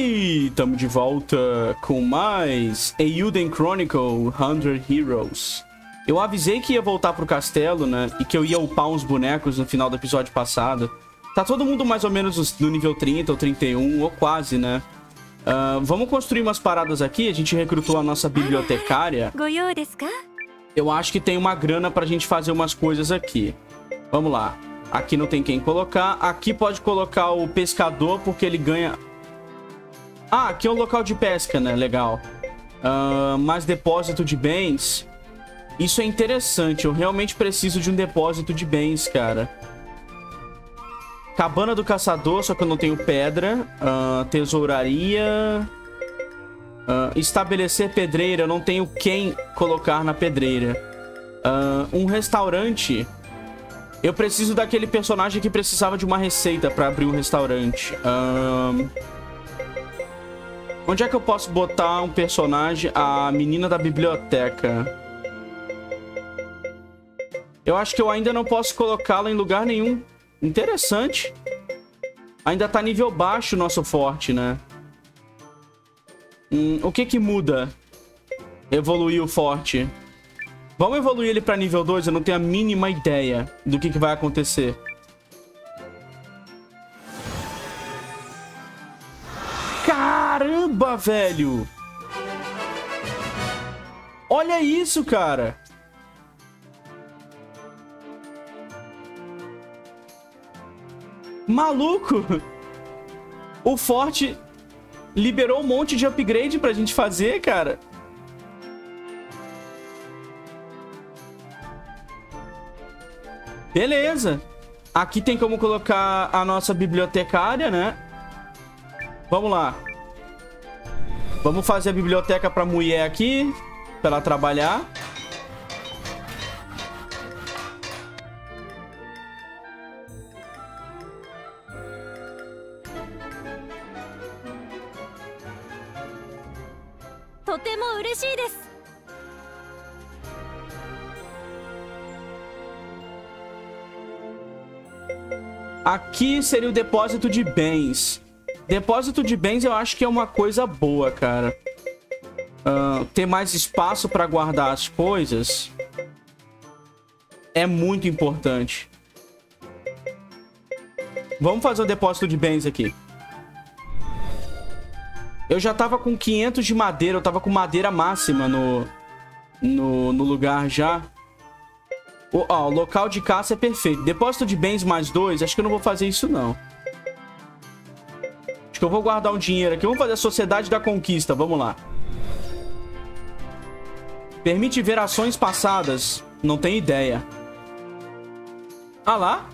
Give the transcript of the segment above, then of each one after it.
E estamos de volta com mais Eiyuden Chronicle 100 Heroes. Eu avisei que ia voltar pro castelo, né? E que eu ia upar uns bonecos no final do episódio passado. Tá todo mundo mais ou menos no nível 30 ou 31, ou quase, né? Vamos construir umas paradas aqui. A gente recrutou a nossa bibliotecária. Eu acho que tem uma grana pra gente fazer umas coisas aqui. Vamos lá. Aqui não tem quem colocar. Aqui pode colocar o pescador, porque ele ganha... Ah, aqui é um local de pesca, né? Legal. Mais depósito de bens. Isso é interessante. Eu realmente preciso de um depósito de bens, cara. Cabana do caçador, só que eu não tenho pedra. Tesouraria. Estabelecer pedreira. Eu não tenho quem colocar na pedreira. Um restaurante. Eu preciso daquele personagem que precisava de uma receita pra abrir um restaurante. Onde é que eu posso botar um personagem? A menina da biblioteca. Eu acho que eu ainda não posso colocá-la em lugar nenhum. Interessante. Ainda tá nível baixo o nosso forte, né? O que que muda? Evoluir o forte. Vamos evoluir ele pra nível 2? Eu não tenho a mínima ideia do que vai acontecer. Caramba, velho! Olha isso, cara! Maluco! O forte liberou um monte de upgrade pra gente fazer, cara. Beleza. Aqui tem como colocar a nossa bibliotecária, né? Vamos lá. Vamos fazer a biblioteca pra mulher aqui, pra ela trabalhar. Aqui seria o depósito de bens. Depósito de bens eu acho que é uma coisa boa, cara. Ter mais espaço para guardar as coisas é muito importante. Vamos fazer o depósito de bens aqui. Eu já tava com 500 de madeira. Eu tava com madeira máxima no lugar já. O local de caça é perfeito. Depósito de bens mais 2. Acho que eu não vou fazer isso, não. Acho que eu vou guardar um dinheiro aqui. Vamos fazer a Sociedade da Conquista. Vamos lá. Permite ver ações passadas. Não tenho ideia. Ah lá.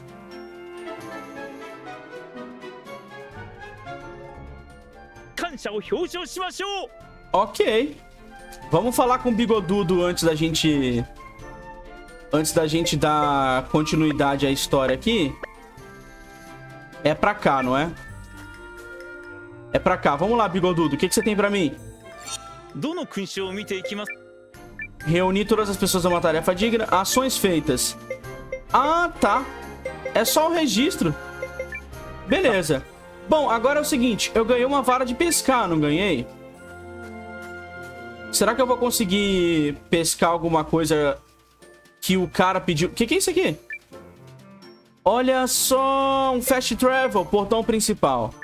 Ok. Vamos falar com o Bigodudo antes da gente... Antes da gente dar continuidade à história aqui. É pra cá, não é? É pra cá. Vamos lá, Bigodudo. O que você tem pra mim? Reunir todas as pessoas a uma tarefa digna. Ações feitas. Ah, tá. É só o registro. Beleza. Bom, agora é o seguinte. Eu ganhei uma vara de pescar, não ganhei? Será que eu vou conseguir pescar alguma coisa que o cara pediu? O que é isso aqui? Olha só, um fast travel, portão principal.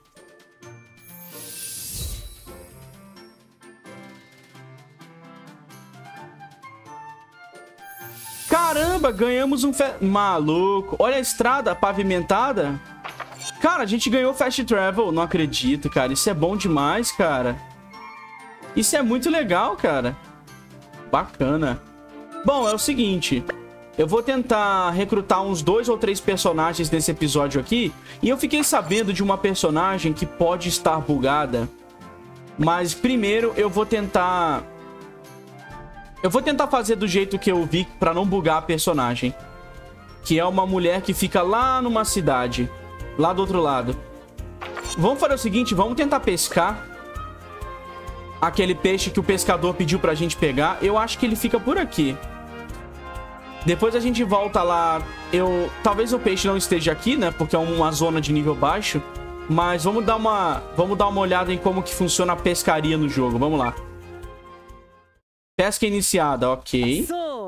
Caramba, ganhamos um maluco. Olha a estrada pavimentada. Cara, a gente ganhou fast travel. Não acredito, cara. Isso é bom demais, cara. Isso é muito legal, cara. Bacana. Bom, é o seguinte. Eu vou tentar recrutar uns 2 ou 3 personagens nesse episódio aqui. E eu fiquei sabendo de uma personagem que pode estar bugada. Mas primeiro eu vou tentar... Eu vou tentar fazer do jeito que eu vi pra não bugar a personagem. Que é uma mulher que fica lá numa cidade. Lá do outro lado. Vamos fazer o seguinte, vamos tentar pescar aquele peixe que o pescador pediu pra gente pegar. Eu acho que ele fica por aqui. Depois a gente volta lá. Talvez o peixe não esteja aqui, né? Porque é uma zona de nível baixo. Mas vamos dar uma olhada em como que funciona a pescaria no jogo. Vamos lá. Pesca iniciada, ok.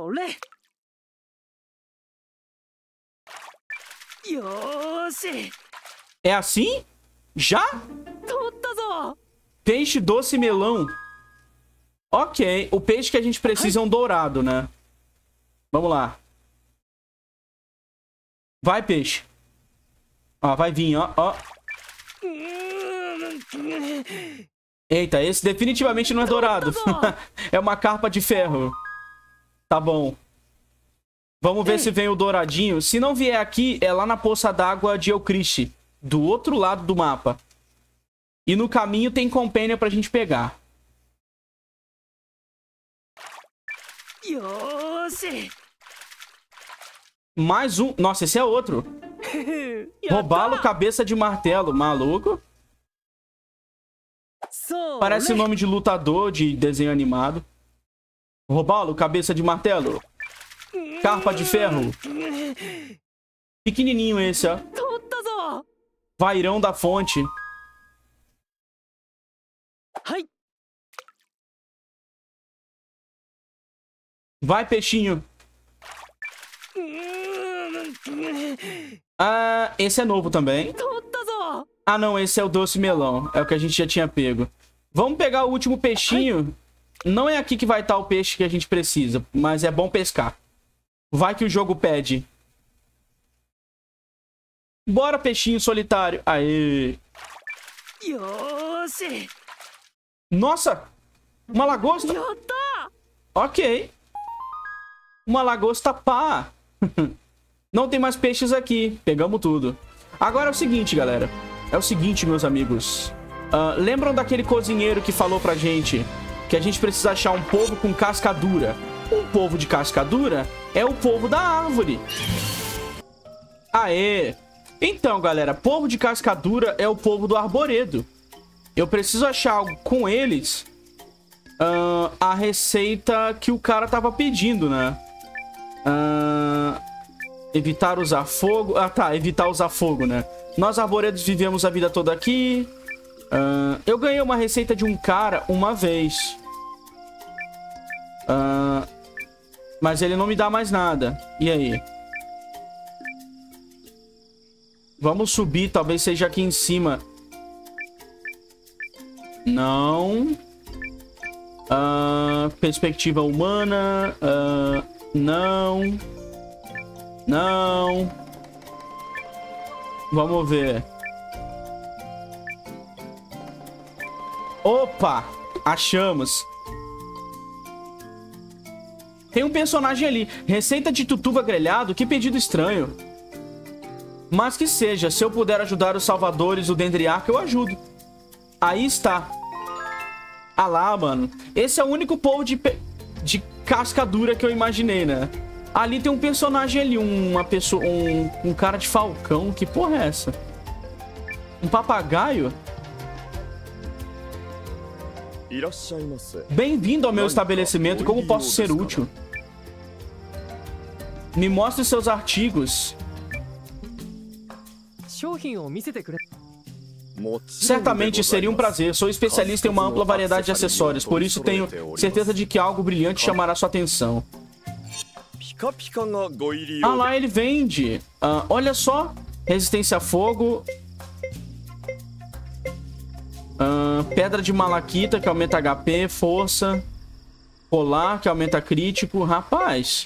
É assim? Já? Peixe doce melão. Ok. O peixe que a gente precisa é um dourado, né? Vamos lá. Vai, peixe. Ó, vai vir, ó, ó. Eita, esse definitivamente não é dourado. É uma carpa de ferro. Tá bom. Vamos ver se vem o douradinho. Se não vier aqui, é lá na poça d'água de Eucriste, do outro lado do mapa. E no caminho tem companion pra gente pegar. Mais um. Nossa, esse é outro. Robalo, cabeça de martelo. Maluco. Parece nome de lutador de desenho animado. Robalo, cabeça de martelo. Carpa de ferro. Pequenininho esse, ó. Vairão da fonte. Vai, peixinho. Ah, esse é novo também. Ah, não, esse é o doce melão. É o que a gente já tinha pego. Vamos pegar o último peixinho. Não é aqui que vai estar o peixe que a gente precisa, mas é bom pescar. Vai que o jogo pede. Bora, peixinho solitário. Aê. Nossa! Uma lagosta. Ok. Uma lagosta pá. Não tem mais peixes aqui. Pegamos tudo. Agora é o seguinte, galera. É o seguinte, meus amigos. Lembram daquele cozinheiro que falou pra gente que a gente precisa achar um povo com casca dura? Um povo de casca dura é o povo da árvore. Aê! Então, galera, povo de casca dura é o povo do arboredo. Eu preciso achar algo com eles. A receita que o cara tava pedindo, né? Evitar usar fogo. Ah, tá. Evitar usar fogo, né? Nós, arboredos, vivemos a vida toda aqui. Eu ganhei uma receita de um cara uma vez. Mas ele não me dá mais nada. E aí? Vamos subir. Talvez seja aqui em cima. Não. Perspectiva humana. Não. Não. Vamos ver. Opa! Achamos. Tem um personagem ali. Receita de tutuva grelhado. Que pedido estranho. Mas que seja. Se eu puder ajudar os salvadores do Dendriarca, eu ajudo. Aí está. Ah lá, mano. Esse é o único povo de casca dura que eu imaginei, né? Ali tem um personagem ali. Uma pessoa... Um cara de falcão. Que porra é essa? Um papagaio? Bem-vindo ao meu estabelecimento. Como posso ser útil? Me mostre seus artigos. Certamente seria um prazer. Sou especialista em uma ampla variedade de acessórios. Por isso tenho certeza de que algo brilhante chamará sua atenção. Ah lá, ele vende. Olha só. Resistência a fogo. Pedra de malaquita, que aumenta HP, força. Colar, que aumenta crítico. Rapaz.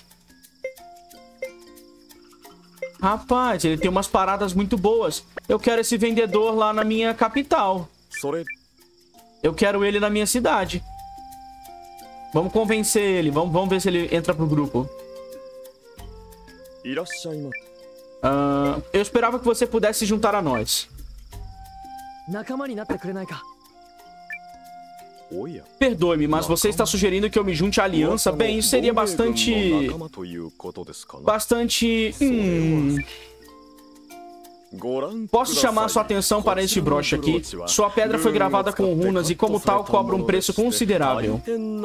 Rapaz, ele tem umas paradas muito boas. Eu quero esse vendedor lá na minha capital. Eu quero ele na minha cidade. Vamos convencer ele. Vamos ver se ele entra pro grupo. Eu esperava que você pudesse se juntar a nós. Perdoe-me, mas você está sugerindo que eu me junte à aliança? Bem, isso seria bastante... Posso chamar sua atenção para este broche aqui? Sua pedra foi gravada com runas e, como tal, cobra um preço considerável.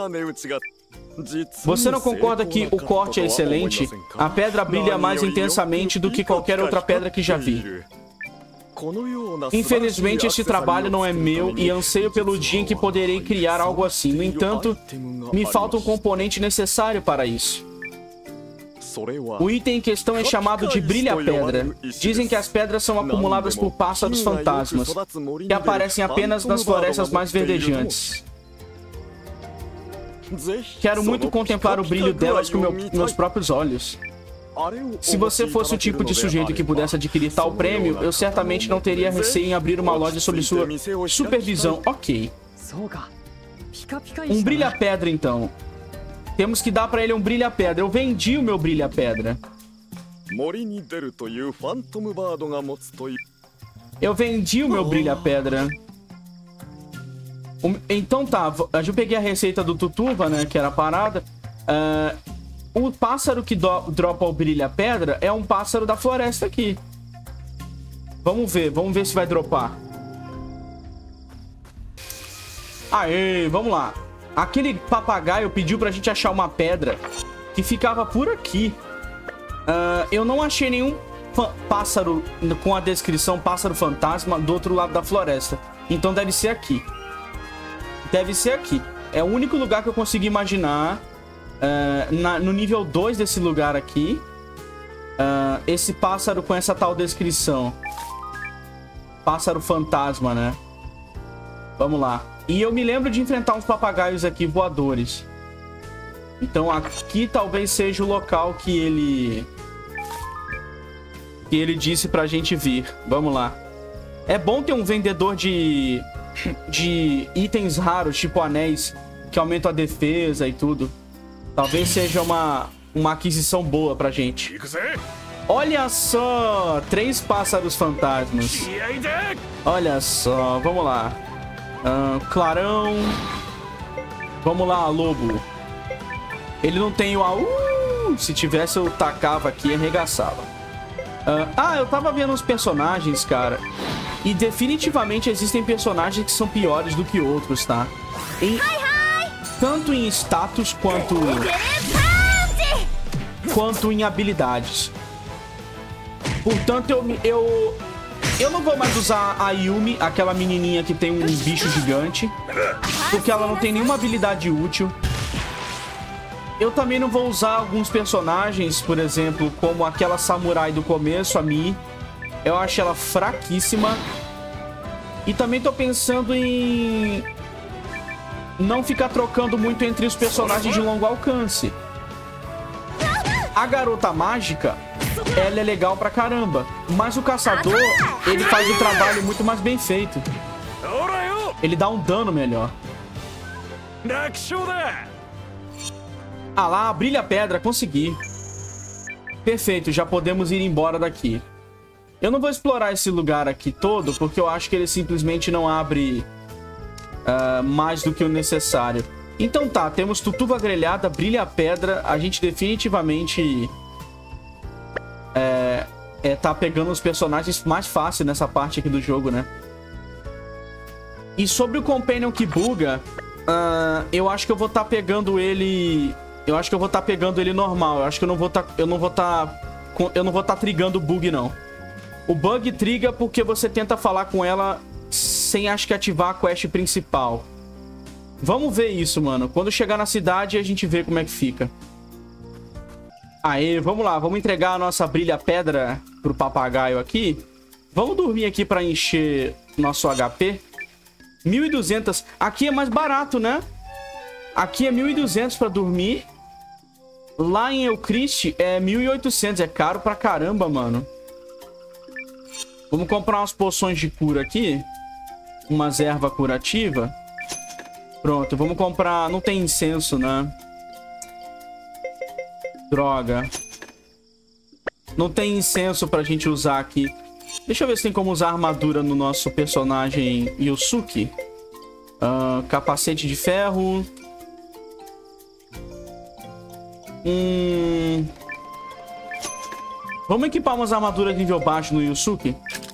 Você não concorda que o corte é excelente? A pedra brilha mais intensamente do que qualquer outra pedra que já vi. Infelizmente, esse trabalho não é meu e anseio pelo dia em que poderei criar algo assim. No entanto, me falta um componente necessário para isso. O item em questão é chamado de brilha-pedra. Dizem que as pedras são acumuladas por pássaros fantasmas, que aparecem apenas nas florestas mais verdejantes. Quero muito contemplar o brilho delas com meus próprios olhos. Se você fosse o tipo de sujeito que pudesse adquirir tal prêmio, eu certamente não teria receio em abrir uma loja sob sua supervisão. Ok. Um brilha-pedra, então. Temos que dar pra ele um brilha-pedra. Eu vendi o meu brilha-pedra. Eu vendi o meu brilha-pedra. Então tá, eu peguei a receita do Tutuva, né, que era a parada. O pássaro que dropa o brilha-pedra é um pássaro da floresta aqui. Vamos ver se vai dropar. Aê, vamos lá. Aquele papagaio pediu pra gente achar uma pedra que ficava por aqui. Eu não achei nenhum pássaro com a descrição pássaro fantasma do outro lado da floresta. Então deve ser aqui. Deve ser aqui. É o único lugar que eu consegui imaginar. No nível 2 desse lugar aqui. Esse pássaro com essa tal descrição. Pássaro fantasma, né? Vamos lá. E eu me lembro de enfrentar uns papagaios aqui voadores. Então aqui talvez seja o local que ele disse pra gente vir. Vamos lá. É bom ter um vendedor de itens raros, tipo anéis, que aumentam a defesa e tudo. Talvez seja uma aquisição boa pra gente. Olha só! 3 pássaros fantasmas. Olha só, vamos lá. Clarão. Vamos lá, lobo. Ele não tem o se tivesse eu tacava aqui e arregaçava. Eu tava vendo uns personagens, cara. E definitivamente existem personagens que são piores do que outros, tá? Tanto em status quanto em habilidades. Portanto, eu não vou mais usar a Yumi, aquela menininha que tem um bicho gigante, porque ela não tem nenhuma habilidade útil. Eu também não vou usar alguns personagens, por exemplo, como aquela samurai do começo, a Mi. Eu acho ela fraquíssima. E também tô pensando em não ficar trocando muito entre os personagens de longo alcance. A garota mágica, ela é legal pra caramba. Mas o caçador, ele faz o trabalho muito mais bem feito. Ele dá um dano melhor. Ah lá, brilha a pedra, consegui. Perfeito, já podemos ir embora daqui. Eu não vou explorar esse lugar aqui todo, porque eu acho que ele simplesmente não abre mais do que o necessário. Então tá, temos Tutuva grelhada, brilha a pedra. A gente definitivamente tá pegando os personagens mais fácil nessa parte aqui do jogo, né? E sobre o Companion que buga, eu acho que eu vou estar pegando ele... Eu acho que eu vou estar pegando ele normal. Eu acho que eu não vou estar trigando o bug, não. O bug triga porque você tenta falar com ela sem, acho que, ativar a quest principal. Vamos ver isso, mano. Quando chegar na cidade, a gente vê como é que fica. Aê, vamos lá. Vamos entregar a nossa brilha-pedra pro papagaio aqui. Vamos dormir aqui pra encher nosso HP. 1.200. Aqui é mais barato, né? Aqui é 1.200 pra dormir. Lá em Eucrist é 1.800. É caro pra caramba, mano. Vamos comprar umas poções de cura aqui. Umas ervas curativas. Pronto, vamos comprar... Não tem incenso, né? Droga. Não tem incenso pra gente usar aqui. Deixa eu ver se tem como usar armadura no nosso personagem Yusuke. Capacete de ferro. Vamos equipar umas armaduras de nível baixo no Yusuke.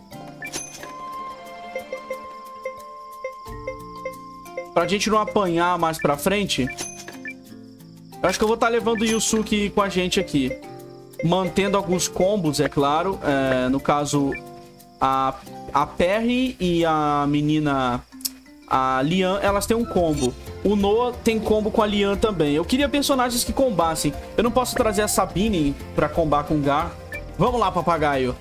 Pra gente não apanhar mais pra frente. Eu acho que eu vou estar levando o Yusuke com a gente aqui. Mantendo alguns combos, é claro. No caso, a a Perry e a menina... A Lian, elas têm um combo. O Noah tem combo com a Lian também. Eu queria personagens que combassem. Eu não posso trazer a Sabine pra combar com o Gar. Vamos lá, papagaio.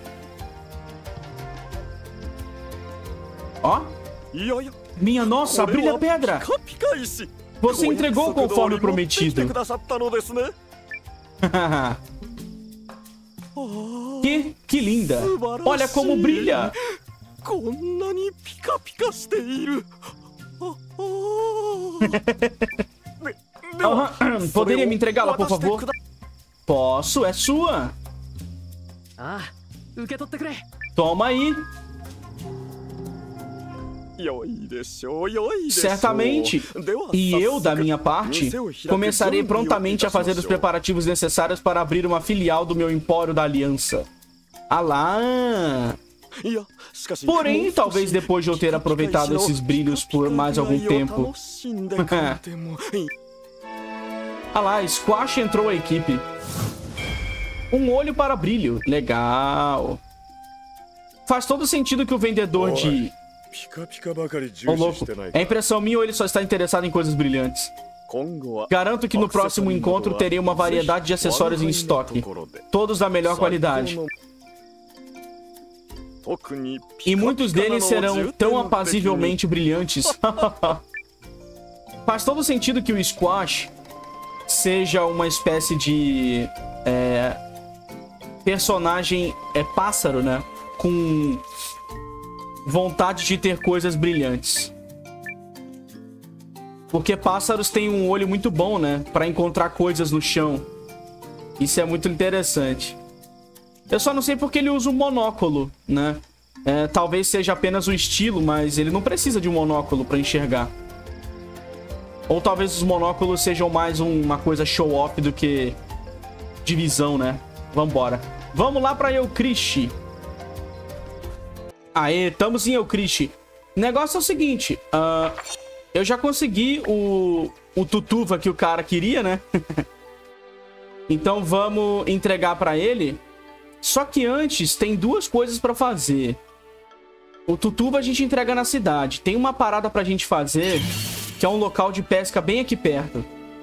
Ó. Minha nossa, brilha pedra. Você entregou conforme prometido. Que linda. Olha como brilha. Poderia me entregá-la, por favor? Posso, é sua. Toma aí. Certamente. E eu, da minha parte, começarei prontamente a fazer os preparativos necessários para abrir uma filial do meu Empório da Aliança. Alá! Porém, talvez depois de eu ter aproveitado esses brilhos por mais algum tempo. Ah lá, Squash entrou à equipe. Um olho para brilho. Legal. Faz todo sentido que o vendedor de... Ô, louco. É impressão minha ou ele só está interessado em coisas brilhantes? Garanto que no próximo encontro terei uma variedade de acessórios em estoque. Todos da melhor qualidade. E muitos deles serão tão apazivelmente brilhantes. Faz todo sentido que o Squash seja uma espécie de personagem pássaro, né? Com vontade de ter coisas brilhantes. Porque pássaros têm um olho muito bom, né? Pra encontrar coisas no chão. Isso é muito interessante. Eu só não sei porque ele usa um monóculo, né? Talvez seja apenas o estilo, mas ele não precisa de um monóculo pra enxergar. Ou talvez os monóculos sejam mais uma coisa show-off do que divisão, né? Vambora. Vamos lá pra Eucriche. Aê, estamos em Eucriche. O negócio é o seguinte. Eu já consegui o Tutuva que o cara queria, né? Então vamos entregar pra ele. Só que antes tem duas coisas pra fazer. O Tutuva a gente entrega na cidade. Tem uma parada pra gente fazer, que é um local de pesca bem aqui perto.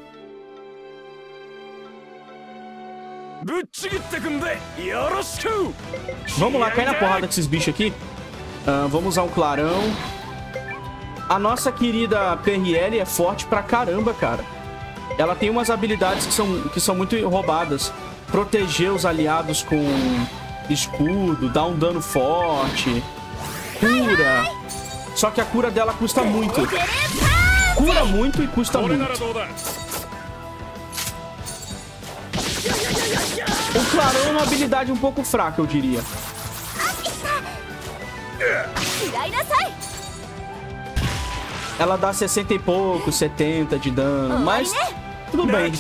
Vamos lá, cai na porrada desses bichos aqui. Vamos usar um clarão. A nossa querida PRL é forte pra caramba, cara. Ela tem umas habilidades que são muito roubadas. Proteger os aliados com escudo, dar um dano forte, cura. Só que a cura dela custa muito. Cura muito e custa muito. O clarão é uma habilidade um pouco fraca, eu diria. Ela dá 60 e pouco, 70 de dano, mas tudo bem.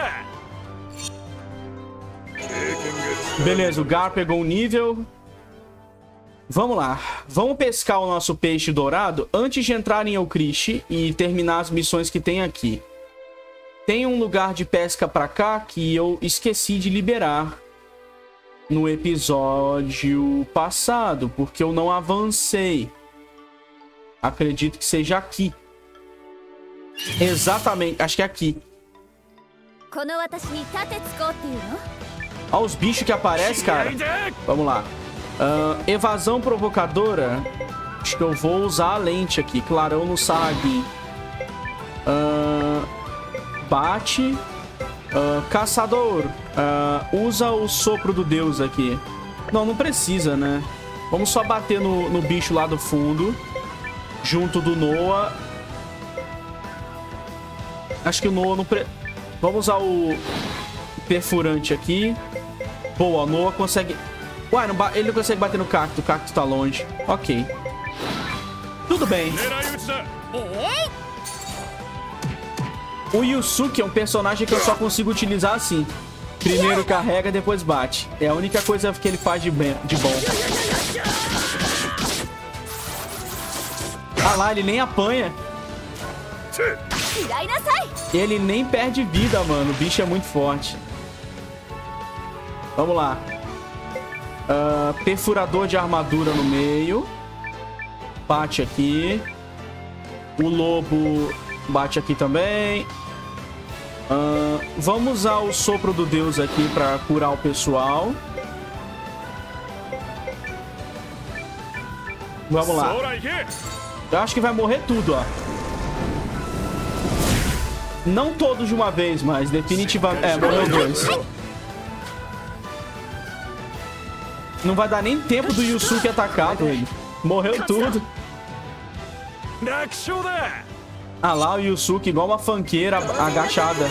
Beleza, o Gar pegou um nível. Vamos lá. Vamos pescar o nosso peixe dourado antes de entrar em Eucriche e terminar as missões que tem aqui. Tem um lugar de pesca pra cá que eu esqueci de liberar no episódio passado, porque eu não avancei. Acredito que seja aqui. Exatamente, acho que é aqui. Olha os bichos que aparecem, cara. Vamos lá. Evasão provocadora. Acho que eu vou usar a lente aqui. Clarão no Sahagin. Bate. Caçador. Usa o sopro do deus aqui. Não precisa, né? Vamos só bater no bicho lá do fundo. Junto do Noah. Acho que o Noah não... Vamos usar o perfurante aqui. Boa, o Noah consegue... Uai, ele não consegue bater no cacto. O cacto tá longe. Ok. Tudo bem. O Yusuke é um personagem que eu só consigo utilizar assim. Primeiro carrega, depois bate. É a única coisa que ele faz de bom. Ah lá, ele nem apanha. Ele nem perde vida, mano. O bicho é muito forte. Vamos lá. Perfurador de armadura no meio. Bate aqui. O lobo bate aqui também. Vamos usar o sopro do Deus aqui pra curar o pessoal. Vamos lá. Eu acho que vai morrer tudo, ó. Não todos de uma vez, mas definitivamente... É, morreu 2. Não vai dar nem tempo do Yusuke atacar, velho. Morreu tudo. Ah lá, o Yusuke igual uma funkeira agachada.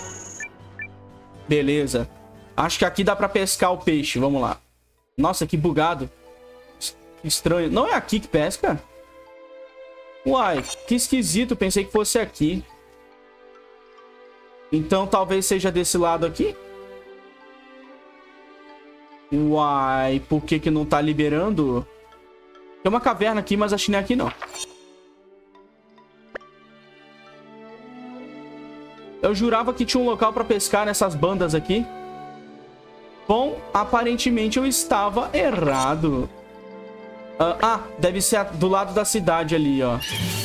Beleza. Acho que aqui dá pra pescar o peixe. Vamos lá. Nossa, que bugado. Estranho. Não é aqui que pesca? Uai, que esquisito. Pensei que fosse aqui. Então talvez seja desse lado aqui. Uai, por que que não tá liberando? Tem uma caverna aqui, mas acho que não é aqui não. Eu jurava que tinha um local pra pescar nessas bandas aqui. Bom, aparentemente eu estava errado. Deve ser do lado da cidade ali, ó.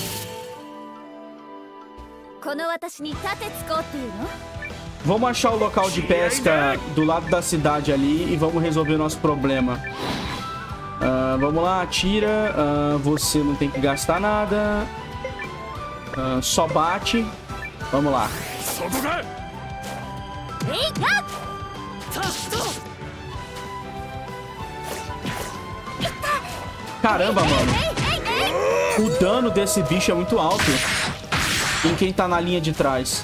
Vamos achar o local de pesca do lado da cidade ali e vamos resolver o nosso problema. Vamos lá, atira. Você não tem que gastar nada. Só bate. Vamos lá. Caramba, mano. O dano desse bicho é muito alto em quem tá na linha de trás.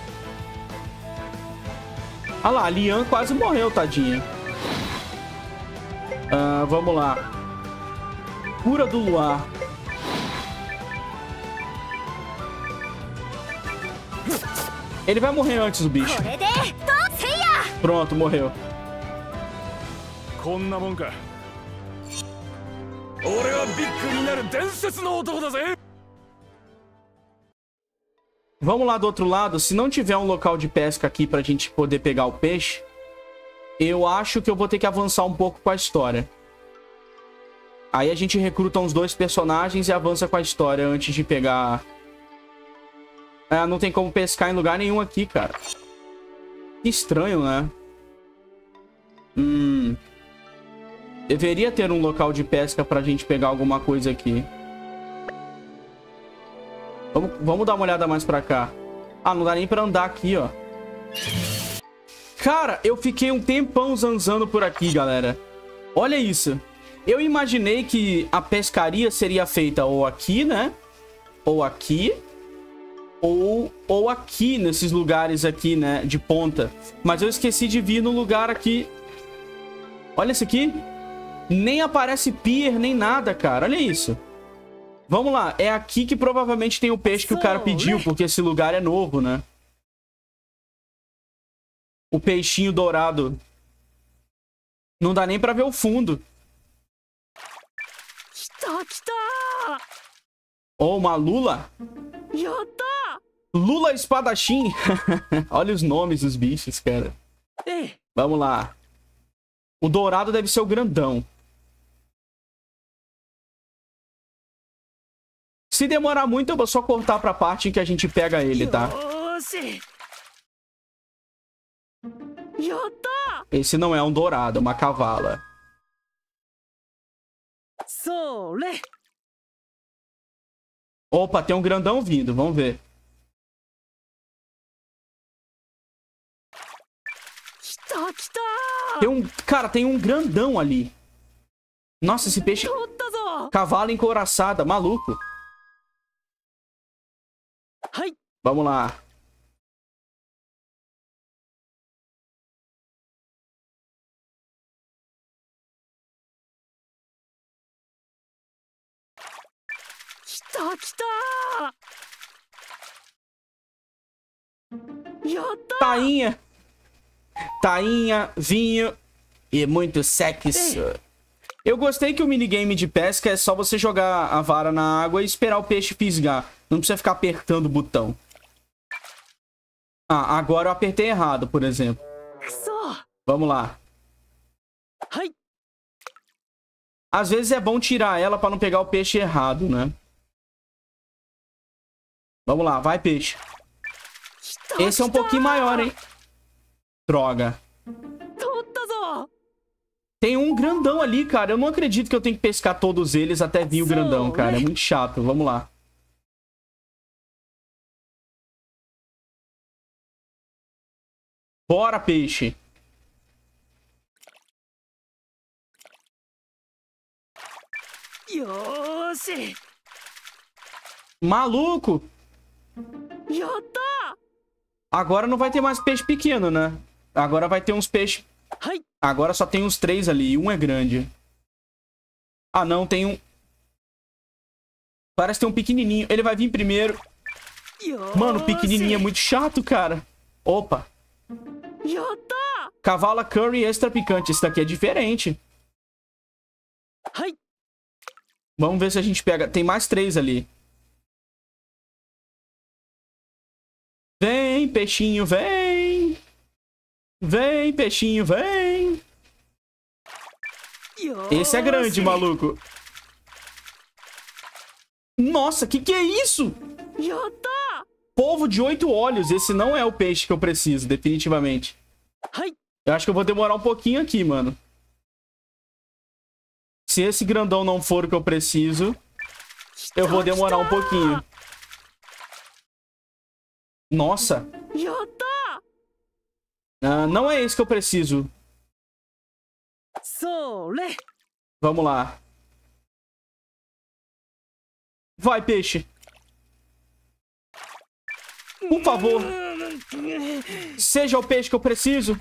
Olha lá, a Lian quase morreu, tadinha. Vamos lá. Cura do luar. Ele vai morrer antes do bicho. Pronto, morreu. Vamos lá do outro lado. Se não tiver um local de pesca aqui pra gente poder pegar o peixe, eu acho que eu vou ter que avançar um pouco com a história. Aí a gente recruta uns 2 personagens e avança com a história antes de pegar... não tem como pescar em lugar nenhum aqui, cara. Que estranho, né? Deveria ter um local de pesca pra gente pegar alguma coisa aqui. Vamos dar uma olhada mais pra cá. Não dá nem pra andar aqui, ó. Cara, eu fiquei um tempão zanzando por aqui, galera. Olha isso. Eu imaginei que a pescaria seria feita ou aqui, né? Ou aqui. Ou aqui, nesses lugares aqui, né? De ponta. Mas eu esqueci de vir no lugar aqui. Olha isso aqui. Nem aparece pier, nem nada, cara. Olha isso. Vamos lá. É aqui que provavelmente tem o peixe que o cara pediu, porque esse lugar é novo, né? O peixinho dourado. Não dá nem pra ver o fundo. Oh, uma lula. Lula espadachim. Olha os nomes dos bichos, cara. Vamos lá. O dourado deve ser o grandão. Se demorar muito, eu vou só cortar pra parte em que a gente pega ele, tá? Esse não é um dourado, é uma cavala. Opa, tem um grandão vindo, vamos ver. Cara, tem um grandão ali. Nossa, esse peixe... Cavalo encouraçada, maluco. Vamos lá. Tainha. Tainha, vinho e muito sexo. Eu gostei que o minigame de pesca é só você jogar a vara na água e esperar o peixe fisgar. Não precisa ficar apertando o botão. Agora eu apertei errado, por exemplo. Vamos lá. Às vezes é bom tirar ela pra não pegar o peixe errado, né? Vamos lá, vai, peixe. Esse é um pouquinho maior, hein? Droga. Tem um grandão ali, cara. Eu não acredito que eu tenho que pescar todos eles até vir o grandão, cara. É muito chato. Vamos lá. Bora, peixe. Maluco. Agora não vai ter mais peixe pequeno, né? Agora vai ter uns peixes... Agora só tem uns 3 ali. E um é grande. Ah, não. Tem um... Parece que tem um pequenininho. Ele vai vir primeiro. Mano, o pequenininho é muito chato, cara. Opa. Cavala curry extra picante. Esse daqui é diferente. Vamos ver se a gente pega... Tem mais 3 ali. Vem, peixinho, vem. Vem, peixinho, vem. Esse é grande, maluco. Nossa, que é isso? Polvo de 8 olhos. Esse não é o peixe que eu preciso, definitivamente. Eu acho que eu vou demorar um pouquinho aqui, mano. Se esse grandão não for o que eu preciso, eu vou demorar um pouquinho. Nossa. Não é esse que eu preciso. Vamos lá. Vai, peixe. Por favor. Seja o peixe que eu preciso.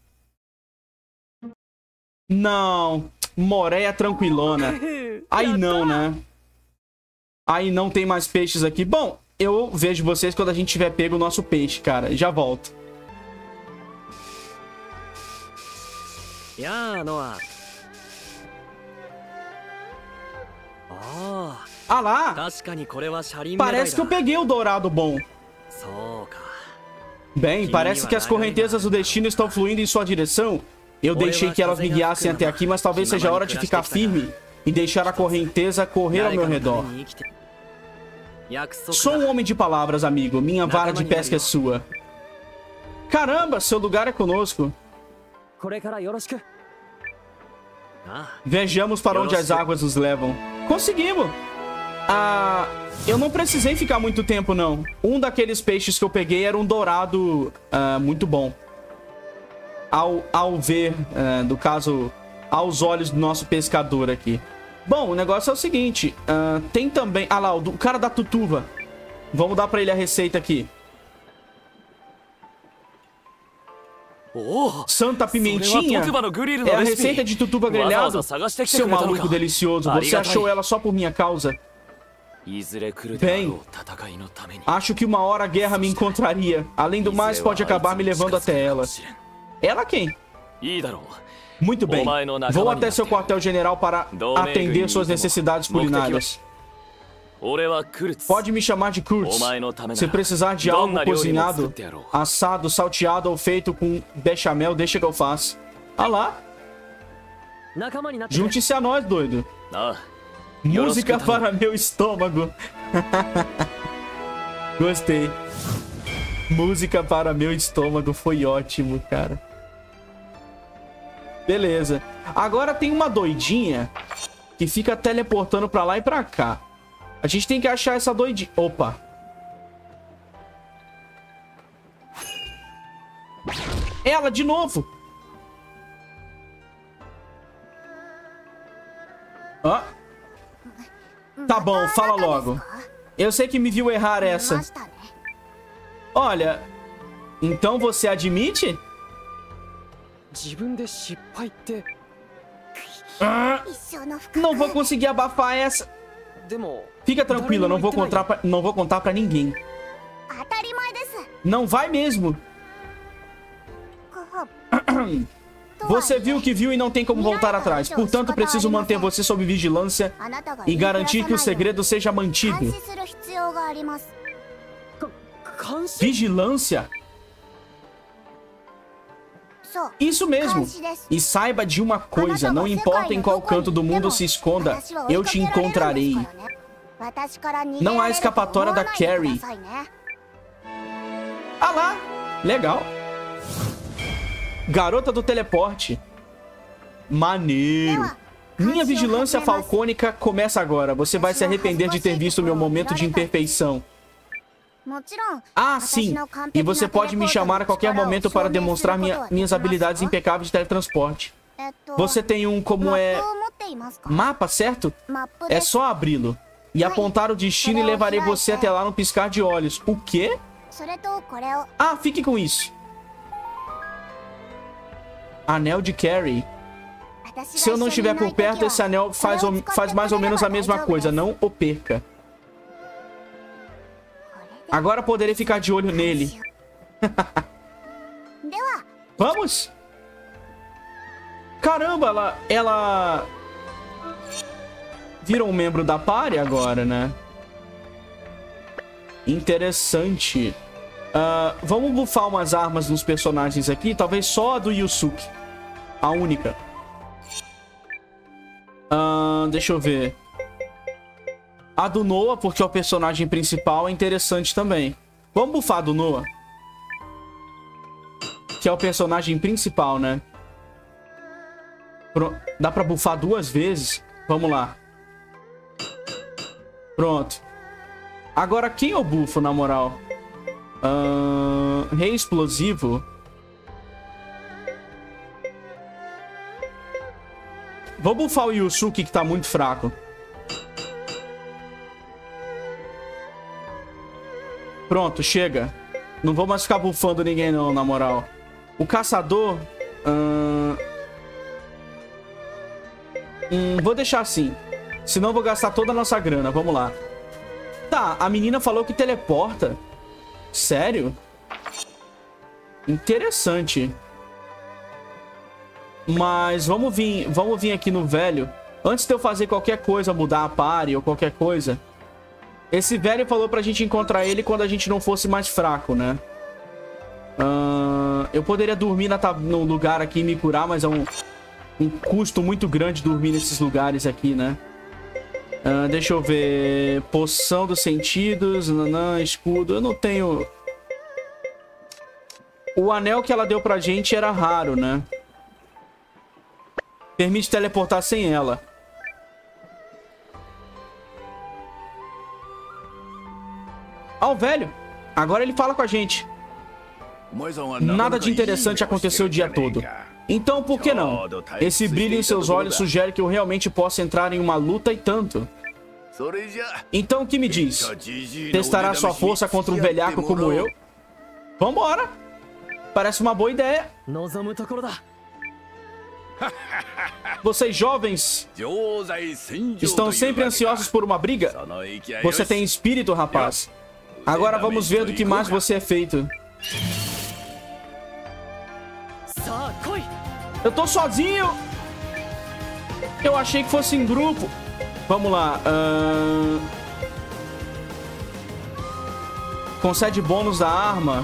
Não. Moreia tranquilona. Aí não, né? Aí não tem mais peixes aqui. Bom, eu vejo vocês quando a gente tiver pego o nosso peixe, cara. Já volto. Ah lá! Parece que eu peguei o dourado bom. Bem, parece que as correntezas do destino estão fluindo em sua direção. Eu deixei que elas me guiassem até aqui, mas talvez seja a hora de ficar firme e deixar a correnteza correr ao meu redor. Sou um homem de palavras, amigo. Minha vara de pesca é sua. Caramba, seu lugar é conosco. Vejamos para onde as águas nos levam. Conseguimos! Eu não precisei ficar muito tempo, não. Um daqueles peixes que eu peguei era um dourado muito bom. Ao ver, no caso, aos olhos do nosso pescador aqui. Bom, o negócio é o seguinte. Tem também... Ah lá, o cara da tutuva. Vamos dar pra ele a receita aqui. Santa Pimentinha é a receita de tutuba grelhado. Seu maluco delicioso, você achou ela só por minha causa? Bem, acho que uma hora a guerra me encontraria. Além do mais, pode acabar me levando até ela. Ela quem? Muito bem, vou até seu quartel-general para atender suas necessidades culinárias. Pode me chamar de Kurtz. Se precisar de algo cozinhado, assado, salteado ou feito com bechamel, deixa que eu faço. Ah lá. Junte-se a nós, doido. Música para meu estômago. Gostei. Música para meu estômago foi ótimo, cara. Beleza. Agora tem uma doidinha que fica teleportando pra lá e pra cá. A gente tem que achar essa doidinha. Opa. Ela de novo. Ó. Tá bom, fala logo. Eu sei que me viu errar essa. Olha, então você admite? Não vou conseguir abafar essa. Fica tranquila, não vou contar pra ninguém. Não vai mesmo. Você viu o que viu e não tem como voltar atrás. Portanto, preciso manter você sob vigilância e garantir que o segredo seja mantido. Vigilância? Isso mesmo. E saiba de uma coisa, não importa em qual canto do mundo se esconda, eu te encontrarei. Não há escapatória da Carrie. Ah lá, legal. Garota do teleporte. Maneiro. Minha vigilância falcônica começa agora. Você vai se arrepender de ter visto meu momento de imperfeição. Ah, sim. E você pode me chamar a qualquer momento para demonstrar minhas habilidades impecáveis de teletransporte. Você tem um como é... mapa, certo? É só abri-lo. E apontar o destino e levarei você até lá no piscar de olhos. O quê? Ah, fique com isso. Anel de Carrie. Se eu não estiver por perto, esse anel faz mais ou menos a mesma coisa. Não o perca. Agora poderei ficar de olho nele. Vamos? Caramba, ela virou um membro da party agora, né? Interessante. Vamos bufar umas armas nos personagens aqui. Talvez só a do Yusuke. A única. Deixa eu ver. A do Noah, porque é o personagem principal, é interessante também. Vamos bufar a do Noah. Que é o personagem principal, né? Dá pra bufar 2 vezes? Vamos lá. Pronto. Agora, quem eu bufo, na moral? Rei explosivo. Vou bufar o Yusuke, que tá muito fraco. Pronto, chega. Não vou mais ficar bufando ninguém não, na moral. O caçador... vou deixar assim. Senão eu vou gastar toda a nossa grana. Vamos lá. Tá, a menina falou que teleporta. Sério? Interessante. Mas vamos vir aqui no velho. Antes de eu fazer qualquer coisa, mudar a party ou qualquer coisa. Esse velho falou pra gente encontrar ele quando a gente não fosse mais fraco, né? Eu poderia dormir no lugar aqui e me curar, mas é um custo muito grande dormir nesses lugares aqui, né? Deixa eu ver... Poção dos sentidos, escudo... Eu não tenho... O anel que ela deu pra gente era raro, né? Permite teleportar sem ela. O velho. Agora ele fala com a gente. Nada de interessante aconteceu o dia todo. Então, por que não? Esse brilho em seus olhos sugere que eu realmente possa entrar em uma luta e tanto. Então, o que me diz? Testará sua força contra um velhaco como eu? Vambora. Parece uma boa ideia. Vocês jovens estão sempre ansiosos por uma briga? Você tem espírito, rapaz. Agora vamos ver do que mais você é feito. Eu tô sozinho. Eu achei que fosse em grupo. Vamos lá. Concede bônus da arma.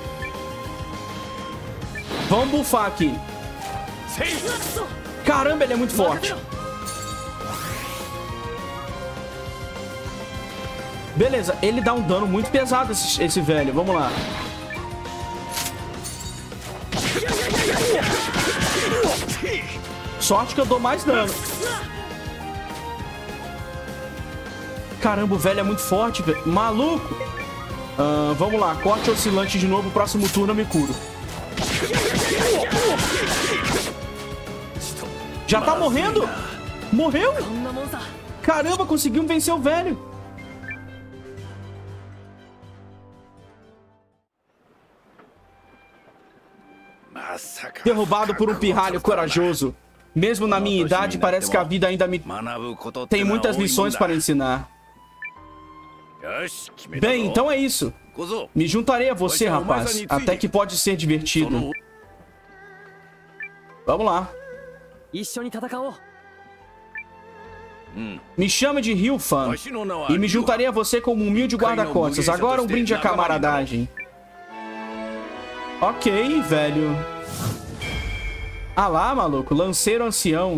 Vamos bufar aqui. Caramba, ele é muito forte. Beleza, ele dá um dano muito pesado, esse velho. Vamos lá. Sorte que eu dou mais dano. Caramba, o velho é muito forte, velho. Maluco. Vamos lá, corte oscilante de novo. Próximo turno eu me curo. Já tá morrendo? Morreu? Caramba, conseguimos vencer o velho. Derrubado por um pirralho corajoso. Mesmo na minha idade, parece que a vida ainda me tem muitas lições para ensinar. Bem, então é isso. Me juntarei a você, rapaz. Até que pode ser divertido. Vamos lá. Me chame de Ryufan e me juntarei a você como um humilde guarda-costas. Agora um brinde à camaradagem. Ok, velho. Ah lá, maluco. Lanceiro ancião.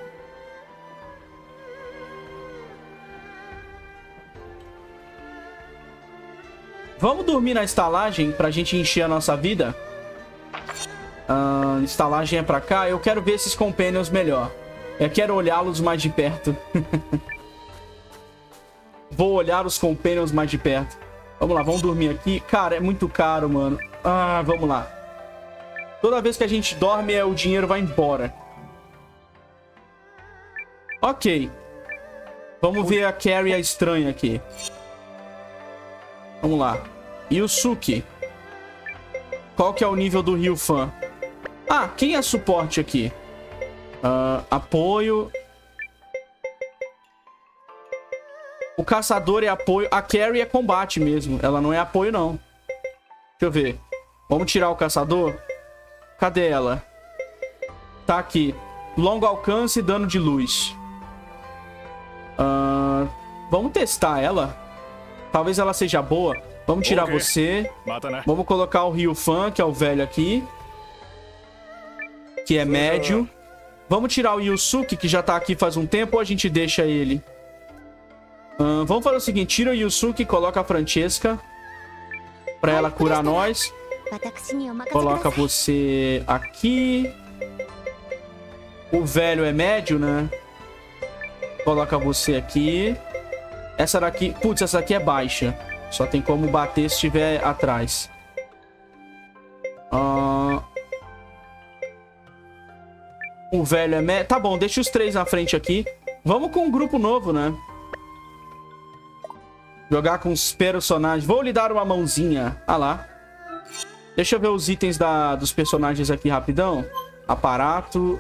Vamos dormir na estalagem pra gente encher a nossa vida? Estalagem é pra cá. Eu quero ver esses companions melhor. Eu quero olhá-los mais de perto. Vou olhar os companions mais de perto. Vamos lá, vamos dormir aqui. Cara, é muito caro, mano. Vamos lá. Toda vez que a gente dorme, o dinheiro vai embora. Ok. Vamos ver a Carrie, a estranha aqui. Vamos lá. Yusuke. Qual que é o nível do Ryufan? Quem é suporte aqui? Apoio. O caçador é apoio. A Carrie é combate mesmo. Ela não é apoio, não. Deixa eu ver. Vamos tirar o caçador. Cadê ela? Tá aqui. Longo alcance e dano de luz. Vamos testar ela. Talvez ela seja boa. Vamos tirar você. Vamos colocar o Ryufan, que é o velho aqui. Que é médio. Vamos tirar o Yusuke, que já tá aqui faz um tempo, ou a gente deixa ele? Vamos fazer o seguinte. Tira o Yusuke e coloca a Francesca. Pra ela curar nós. Coloca você aqui. O velho é médio, né? Coloca você aqui. Essa daqui... Putz, essa daqui é baixa. Só tem como bater se estiver atrás. O velho é médio. Tá bom, deixa os três na frente aqui. Vamos com um grupo novo, né? Jogar com os personagens. Vou lhe dar uma mãozinha. Lá. Deixa eu ver os itens dos personagens aqui rapidão. Aparato.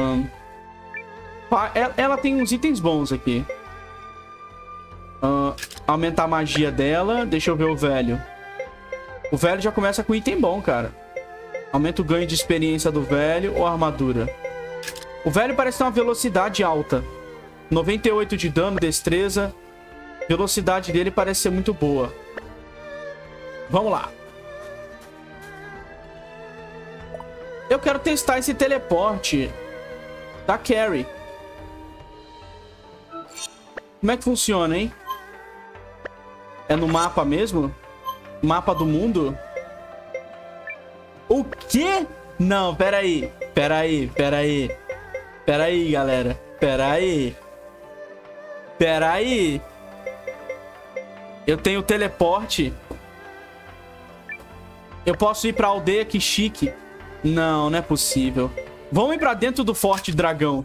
Ela tem uns itens bons aqui. Aumentar a magia dela. Deixa eu ver o velho. O velho já começa com item bom, cara. Aumenta o ganho de experiência do velho ou armadura. O velho parece ter uma velocidade alta. 98 de dano, destreza. Velocidade dele parece ser muito boa. Vamos lá. Eu quero testar esse teleporte da Carrie. Como é que funciona, hein? É no mapa mesmo? Mapa do mundo? O quê? Não, peraí. Peraí, galera. Peraí. Eu tenho teleporte. Eu posso ir pra aldeia, que chique. Não, não é possível. Vamos ir pra dentro do Forte Dragão.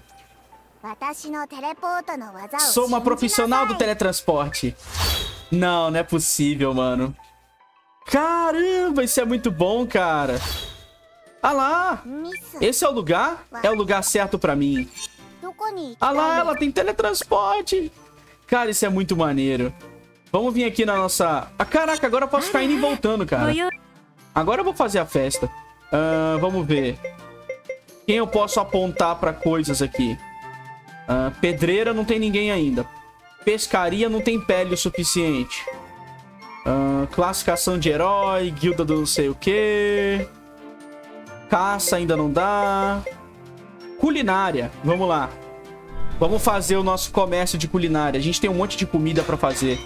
Sou uma profissional do teletransporte. Não, não é possível, mano. Caramba, isso é muito bom, cara. Lá. Esse é o lugar? É o lugar certo pra mim. Lá, ela tem teletransporte. Cara, isso é muito maneiro. Vamos vir aqui na nossa... caraca, agora eu posso ficar indo e voltando, cara. Agora eu vou fazer a festa. Vamos ver. Quem eu posso apontar pra coisas aqui? Pedreira não tem ninguém ainda. Pescaria não tem pele o suficiente. Classificação de herói. Guilda do não sei o que. Caça ainda não dá. Culinária. Vamos lá. Vamos fazer o nosso comércio de culinária. A gente tem um monte de comida pra fazer.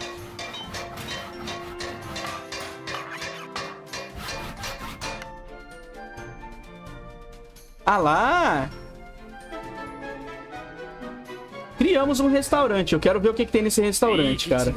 Lá. Criamos um restaurante. Eu quero ver o que tem nesse restaurante, cara.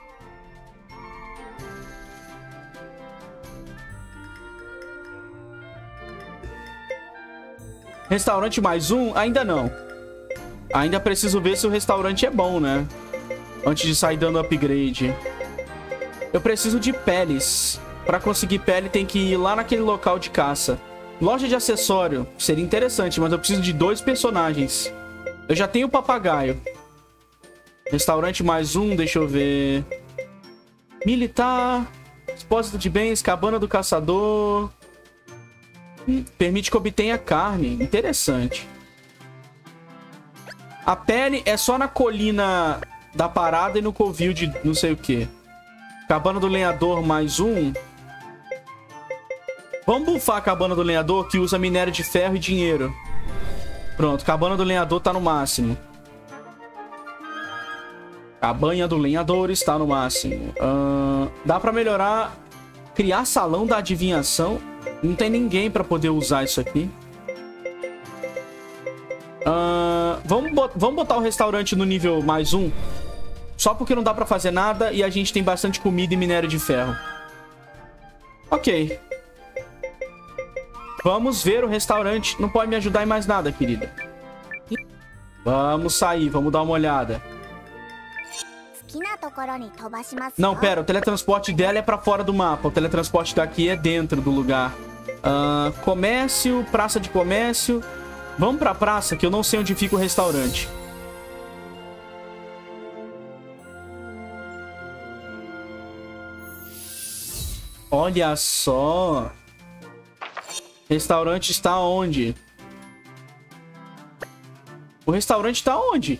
Restaurante mais um? Ainda não. Ainda preciso ver se o restaurante é bom, né? Antes de sair dando upgrade. Eu preciso de peles. Pra conseguir pele tem que ir lá naquele local de caça. Loja de acessório. Seria interessante, mas eu preciso de 2 personagens. Eu já tenho o papagaio. Restaurante mais um, deixa eu ver. Militar. Depósito de bens, cabana do caçador. Permite que obtenha carne. Interessante. A pele é só na colina da parada e no covil de não sei o que. Cabana do lenhador mais um. Vamos bufar a cabana do lenhador, que usa minério de ferro e dinheiro. Pronto, cabana do lenhador tá no máximo. Cabanha do lenhador está no máximo. Dá pra melhorar... Criar salão da adivinhação. Não tem ninguém pra poder usar isso aqui. Vamos botar o restaurante no nível mais 1. Só porque não dá pra fazer nada e a gente tem bastante comida e minério de ferro. Ok. Vamos ver o restaurante. Não pode me ajudar em mais nada, querida. Vamos sair, vamos dar uma olhada. Não, pera, o teletransporte dela é pra fora do mapa. O teletransporte daqui é dentro do lugar. Comércio, praça de comércio. Vamos pra praça, que eu não sei onde fica o restaurante. Olha só. Restaurante está onde? O restaurante está onde?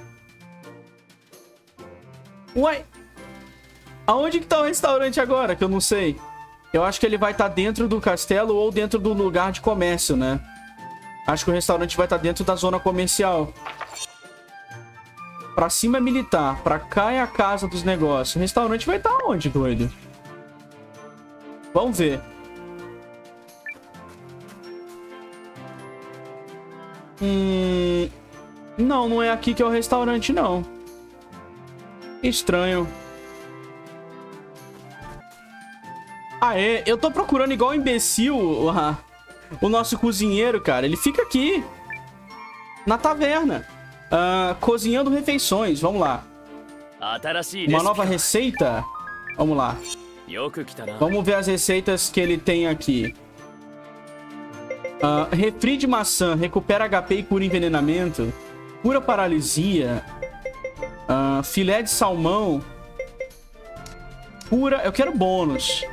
Ué? Aonde que tá o restaurante agora? Que eu não sei. Eu acho que ele vai estar dentro do castelo ou dentro do lugar de comércio, né? Acho que o restaurante vai estar dentro da zona comercial. Pra cima é militar. Pra cá é a casa dos negócios. O restaurante vai estar onde, doido? Vamos ver. Não, não é aqui que é o restaurante, não. Estranho. Ah, é? Eu tô procurando igual um imbecil o nosso cozinheiro, cara. Ele fica aqui. Na taverna. Cozinhando refeições. Vamos lá. Uma nova receita. Vamos lá. Vamos ver as receitas que ele tem aqui. Refri de maçã. Recupera HP e cura envenenamento. Cura paralisia. Filé de salmão. Cura... Eu quero bônus.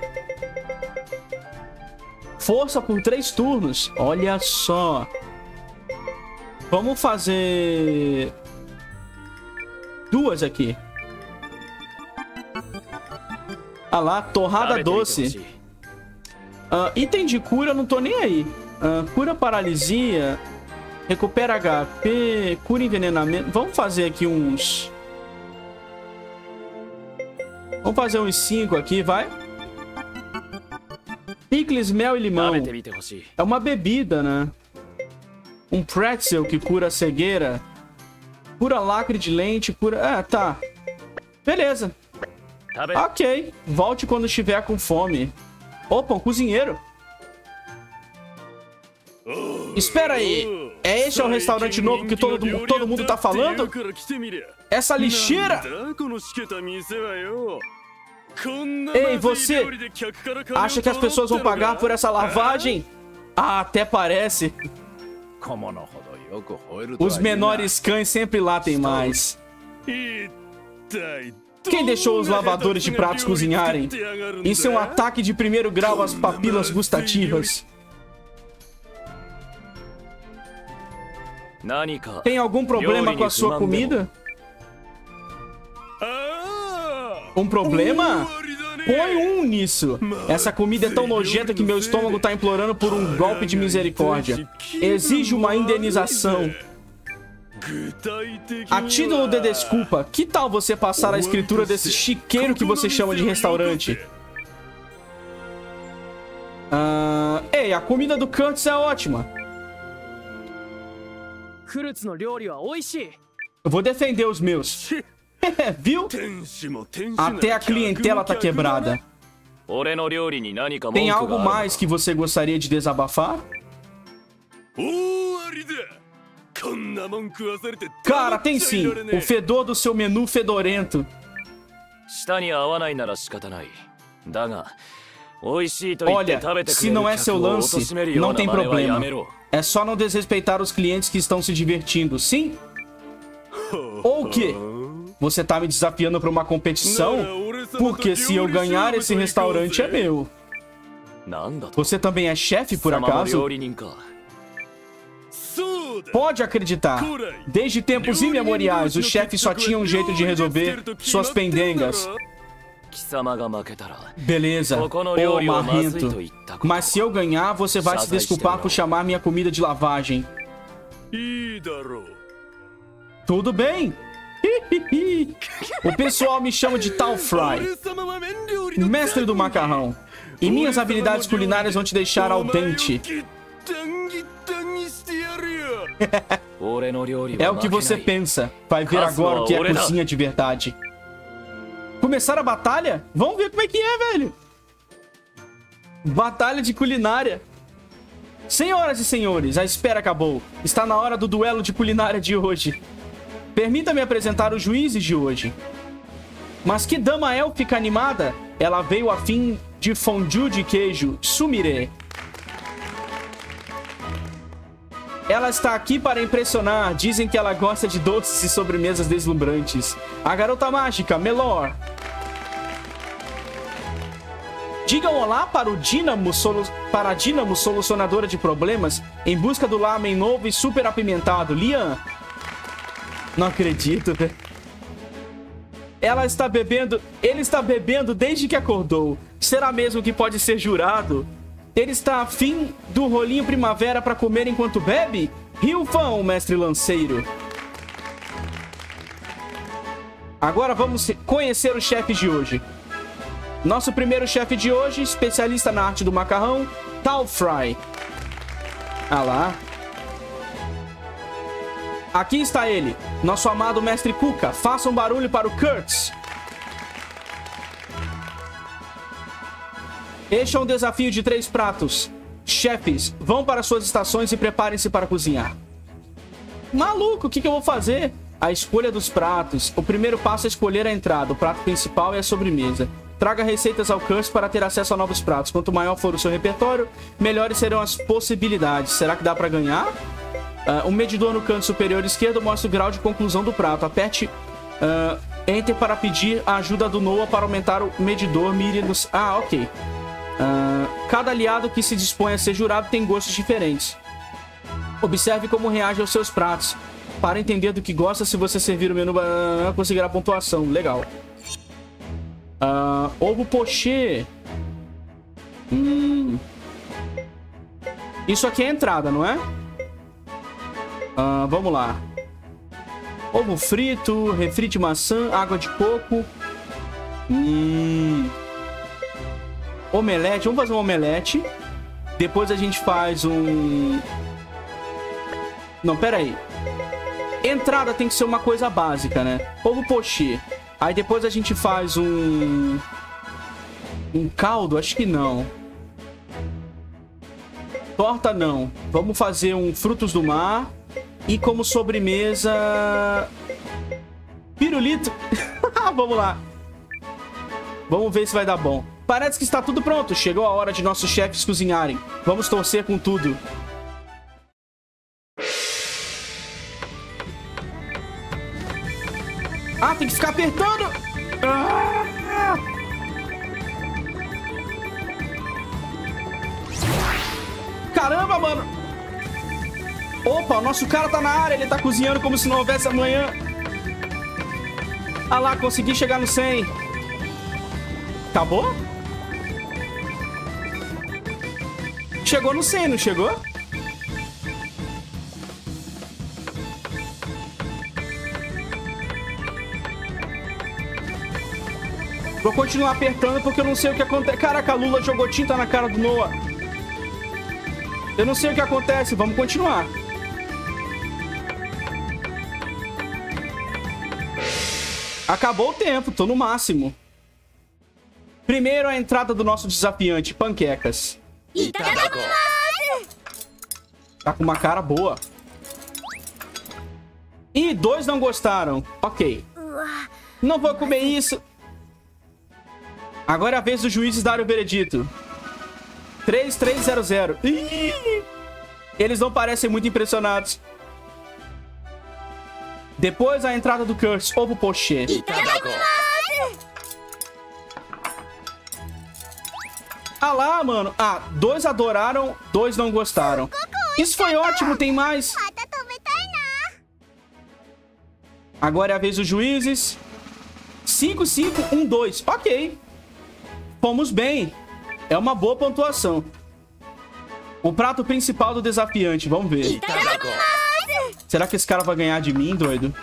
Força por 3 turnos. Olha só. Vamos fazer... 2 aqui. Ah lá, torrada doce. Item de cura, não tô nem aí. Cura paralisia. Recupera HP. Cura envenenamento. Vamos fazer aqui uns... Vamos fazer uns 5 aqui, vai. Picles, mel e limão. É uma bebida, né? Um pretzel que cura cegueira. Cura lacre de lente, cura... tá. Beleza. Ok. Volte quando estiver com fome. Opa, um cozinheiro. Espera aí. Esse é o restaurante novo que todo mundo tá falando? Essa lixeira? Ei, você! Acha que as pessoas vão pagar por essa lavagem? Até parece. Os menores cães sempre latem mais. Quem deixou os lavadores de pratos cozinharem? Isso é um ataque de primeiro grau às papilas gustativas. Tem algum problema com a sua comida? Um problema? Põe um nisso. Essa comida é tão nojenta que meu estômago tá implorando por um golpe de misericórdia. Exige uma indenização. A título de desculpa, que tal você passar a escritura desse chiqueiro que você chama de restaurante? Ei, a comida do Kurtz é ótima. Eu vou defender os meus. Viu? Até a clientela tá quebrada. Tem algo mais que você gostaria de desabafar? Cara, tem sim. O fedor do seu menu fedorento. Olha, se não é seu lance, não tem problema. É só não desrespeitar os clientes que estão se divertindo, sim? Ou o quê? Você tá me desafiando pra uma competição? Porque se eu ganhar, esse restaurante é meu. Você também é chefe, por acaso? Pode acreditar. Desde tempos imemoriais, os chefes só tinham um jeito de resolver suas pendengas. Beleza, ô marrento. Mas se eu ganhar, você vai se desculpar por chamar minha comida de lavagem. Tudo bem. O pessoal me chama de Tal Fry, mestre do macarrão. E minhas habilidades culinárias vão te deixar al dente. É o que você pensa. Vai ver agora o que é cozinha de verdade. Começar a batalha? Vamos ver como é que é, velho. Batalha de culinária. Senhoras e senhores, a espera acabou. Está na hora do duelo de culinária de hoje. Permita-me apresentar os juízes de hoje. Mas que dama élfica animada. Ela veio a fim de fondue de queijo Sumire. Ela está aqui para impressionar. Dizem que ela gosta de doces e sobremesas deslumbrantes. A garota mágica, Melor. Digam olá para o Dínamo, para a Dínamo solucionadora de problemas em busca do lamen novo e super apimentado, Lian. Não acredito, velho. Ele está bebendo desde que acordou. Será mesmo que pode ser jurado? Ele está afim do rolinho primavera para comer enquanto bebe? Rilfão, mestre lanceiro. Agora vamos conhecer os chefes de hoje. Nosso primeiro chefe de hoje, especialista na arte do macarrão, Tal Fry. Ah lá. Aqui está ele, nosso amado mestre Kuka. Faça um barulho para o Kurtz. Este é um desafio de 3 pratos. Chefes, vão para suas estações e preparem-se para cozinhar. Maluco, o que eu vou fazer? A escolha dos pratos. O primeiro passo é escolher a entrada, o prato principal e a sobremesa. Traga receitas ao Kurtz para ter acesso a novos pratos. Quanto maior for o seu repertório, melhores serão as possibilidades. Será que dá para ganhar? O medidor no canto superior esquerdo mostra o grau de conclusão do prato. Aperte Enter para pedir a ajuda do Noah para aumentar o medidor. Mire nos... Ah, ok. Cada aliado que se dispõe a ser jurado tem gostos diferentes. Observe como reage aos seus pratos. Para entender do que gosta, se você servir o menu, conseguirá pontuação. Legal. Ovo pochê. Isso aqui é a entrada, não é? Vamos lá. Ovo frito, refri de maçã, água de coco. Omelete. Vamos fazer um omelete. Depois a gente faz um... Não, pera aí. Entrada tem que ser uma coisa básica, né? Ovo pochê. Aí depois a gente faz um caldo? Acho que não. Torta não. Vamos fazer um frutos do mar. E como sobremesa... Pirulito. Vamos lá. Vamos ver se vai dar bom. Parece que está tudo pronto. Chegou a hora de nossos chefes cozinharem. Vamos torcer com tudo. Tem que ficar apertando. Caramba, mano. Opa, o nosso cara tá na área. Ele tá cozinhando como se não houvesse amanhã. Ah lá, consegui chegar no 100. Acabou? Chegou no 100, não chegou? Vou continuar apertando porque eu não sei o que acontece. Caraca, a Lula jogou tinta na cara do Noah. Eu não sei o que acontece. Vamos continuar. Acabou o tempo. Tô no máximo. Primeiro a entrada do nosso desafiante, panquecas. Tá com uma cara boa. Ih, 2 não gostaram. Ok. Não vou comer isso. Agora é a vez dos juízes darem o veredito. 3-3-0-0. Eles não parecem muito impressionados. Depois a entrada do Kurtz, ovo pochê. Ah lá, mano. 2 adoraram, 2 não gostaram. Isso foi ótimo, tem mais. Agora é a vez dos juízes. 5-5-1-2. Ok. Fomos bem. É uma boa pontuação. O prato principal do desafiante. Vamos ver. Será que esse cara vai ganhar de mim, doido?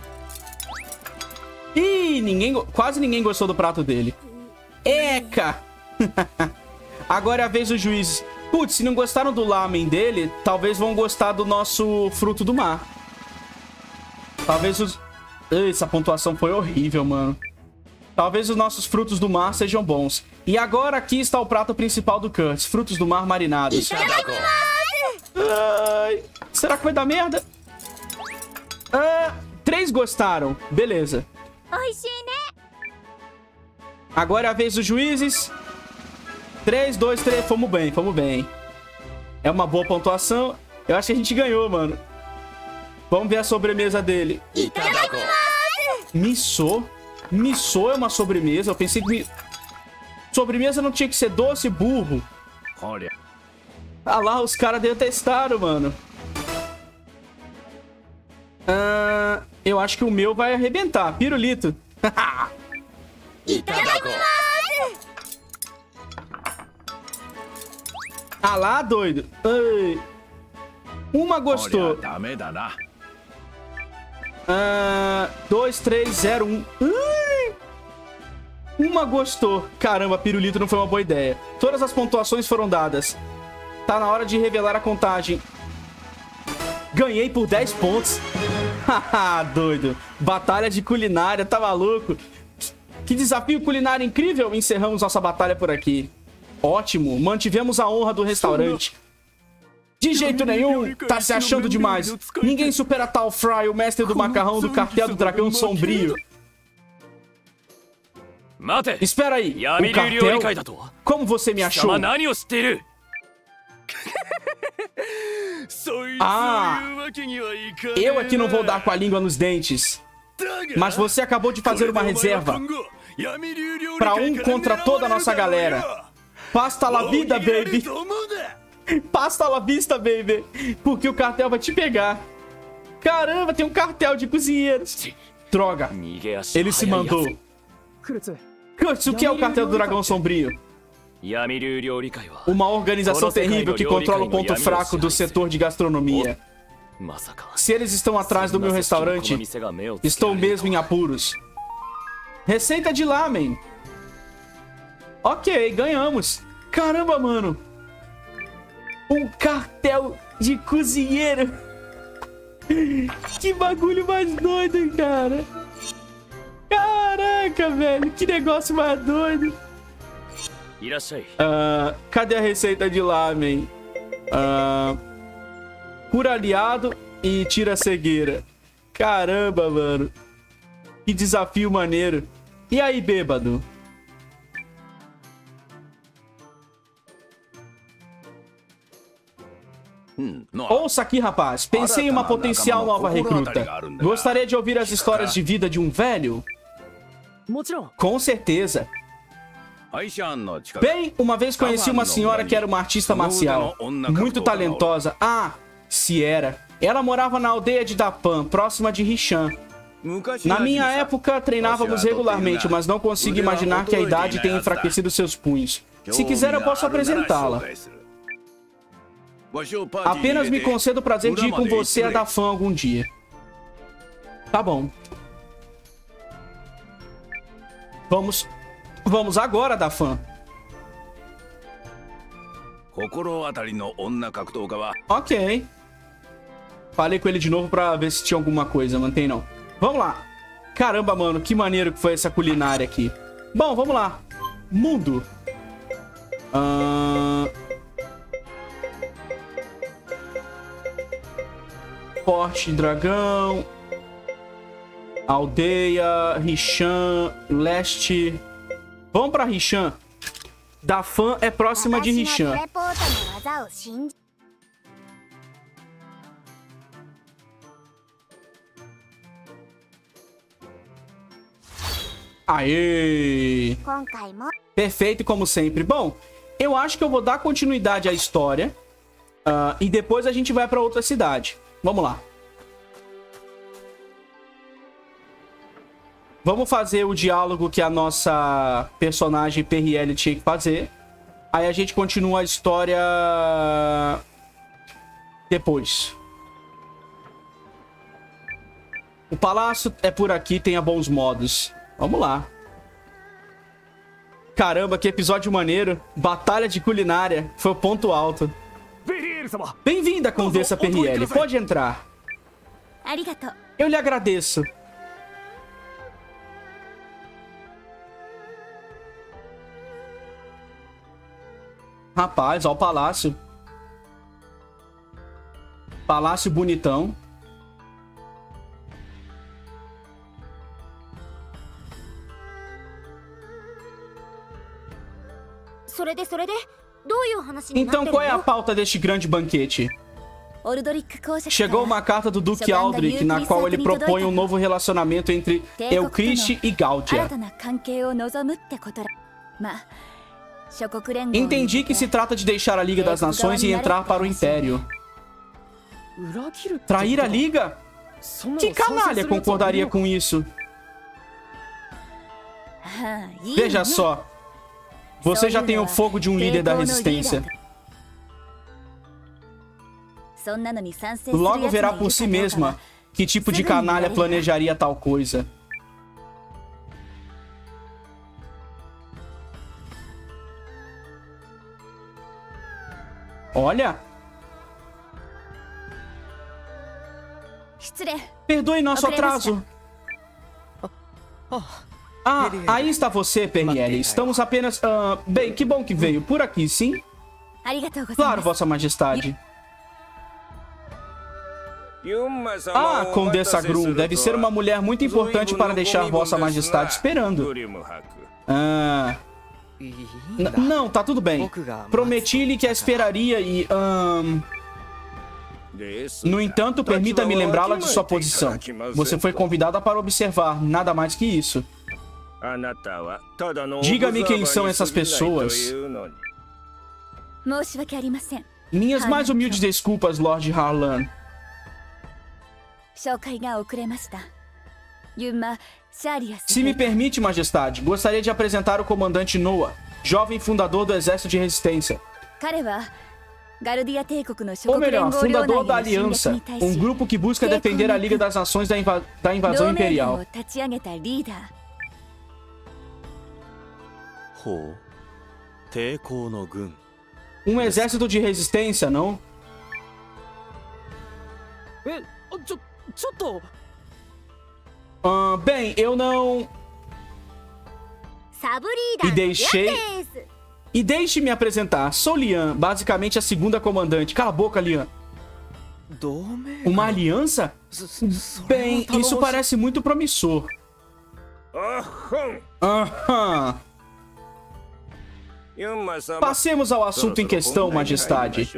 Ih, quase ninguém gostou do prato dele. Eca! Agora é a vez dos juízes. Putz, se não gostaram do lamen dele, talvez vão gostar do nosso fruto do mar. Talvez os... Essa pontuação foi horrível, mano. Talvez os nossos frutos do mar sejam bons. E agora aqui está o prato principal do Curtis. Frutos do mar marinados. Ai, será que vai dar merda? 3 gostaram. Beleza. Agora é a vez dos juízes. 3, 2, 3. Fomos bem, fomos bem. É uma boa pontuação. Eu acho que a gente ganhou, mano. Vamos ver a sobremesa dele. Miso? Miso é uma sobremesa? Eu pensei que... Sobremesa não tinha que ser doce, burro. Ah lá, os caras detestaram, mano. Eu acho que o meu vai arrebentar. Pirulito. Ah lá, doido. Ai. Uma gostou. 2, 3, 0, 1. Uma gostou. Caramba, pirulito não foi uma boa ideia. Todas as pontuações foram dadas. Tá na hora de revelar a contagem. Ganhei por 10 pontos. Haha, doido. Batalha de culinária, tá maluco? Que desafio culinário incrível. Encerramos nossa batalha por aqui. Ótimo, mantivemos a honra do restaurante. De jeito nenhum, tá se achando demais. Ninguém supera tal Fry, o mestre do macarrão do cartel do dragão sombrio. Espera aí, o cartel? Como você me achou? Ah, eu aqui não vou dar com a língua nos dentes. Mas você acabou de fazer uma reserva pra um contra toda a nossa galera. Pasta la vida, baby. Pasta la vista, baby. Porque o cartel vai te pegar. Caramba, tem um cartel de cozinheiros. Droga, ele se mandou. Curtis, o que é o cartel do dragão sombrio? Uma organização terrível que controla o ponto fraco do setor de gastronomia. Se eles estão atrás do meu restaurante, estou mesmo em apuros. Receita de lamen. Ok, ganhamos. Caramba, mano. Um cartel de cozinheiro. Que bagulho mais doido, cara. Caraca, velho. Que negócio mais doido. Cadê a receita de lamen? Cura aliado e tira a cegueira. Caramba, mano. Que desafio maneiro. E aí, bêbado? Ouça aqui, rapaz. Pensei em uma potencial nova recruta. Gostaria de ouvir as histórias de vida de um velho? Com certeza. Bem, uma vez conheci uma senhora que era uma artista marcial. Muito talentosa. Ah, se era. Ela morava na aldeia de Dapan, próxima de Rishan. Na minha época, treinávamos regularmente, mas não consigo imaginar que a idade tenha enfraquecido seus punhos. Se quiser, eu posso apresentá-la. Apenas me conceda o prazer de ir com você a Dapan algum dia. Tá bom. Vamos agora, Dapan. Ok. Falei com ele de novo pra ver se tinha alguma coisa. Mantém não. Vamos lá. Caramba, mano. Que maneiro que foi essa culinária aqui. Bom, vamos lá. Mundo. Porte dragão. Aldeia. Rishan. Leste. Vamos pra Rishan. Dapan é próxima de Rishan. Aê! Perfeito, como sempre. Bom, eu acho que eu vou dar continuidade à história. E depois a gente vai pra outra cidade. Vamos lá. Vamos fazer o diálogo que a nossa personagem PRL tinha que fazer. Aí a gente continua a história depois. O palácio é por aqui, tenha bons modos. Vamos lá. Caramba, que episódio maneiro. Batalha de culinária. Foi o ponto alto. Bem-vinda, Condessa Perrielle. Pode entrar. Eu lhe agradeço. Rapaz, ó o palácio. Palácio bonitão. Então qual é a pauta deste grande banquete? Chegou uma carta do Duque Aldrich, na qual ele propõe um novo relacionamento entre Eucriste e Gáudia. Entendi que se trata de deixar a Liga das Nações e entrar para o Império. Trair a Liga? Que canalha concordaria com isso? Veja só. Você já tem o fogo de um líder da resistência. Logo verá por si mesma que tipo de canalha planejaria tal coisa. Olha! Perdoe nosso atraso. Ah, aí está você, Perrielle. Estamos apenas... bem, que bom que veio. Por aqui, sim? Claro, Vossa Majestade. Ah, Condessa Grum. Deve ser uma mulher muito importante para deixar Vossa Majestade esperando. Não, tá tudo bem. Prometi-lhe que a esperaria e... No entanto, permita-me lembrá-la de sua posição. Você foi convidada para observar, nada mais que isso. Diga-me quem são essas pessoas. Minhas mais humildes desculpas, Lord Harlan. Se me permite, Majestade, gostaria de apresentar o comandante Noah, jovem fundador do Exército de Resistência. Ou melhor, fundador da Aliança, um grupo que busca defender a Liga das Nações da invasão imperial. Um exército de resistência, não? Bem, eu não... E deixe-me apresentar. Sou Lian, basicamente a segunda comandante. Cala a boca, Lian. Uma aliança? Bem, isso parece muito promissor. Passemos ao assunto em questão, Majestade.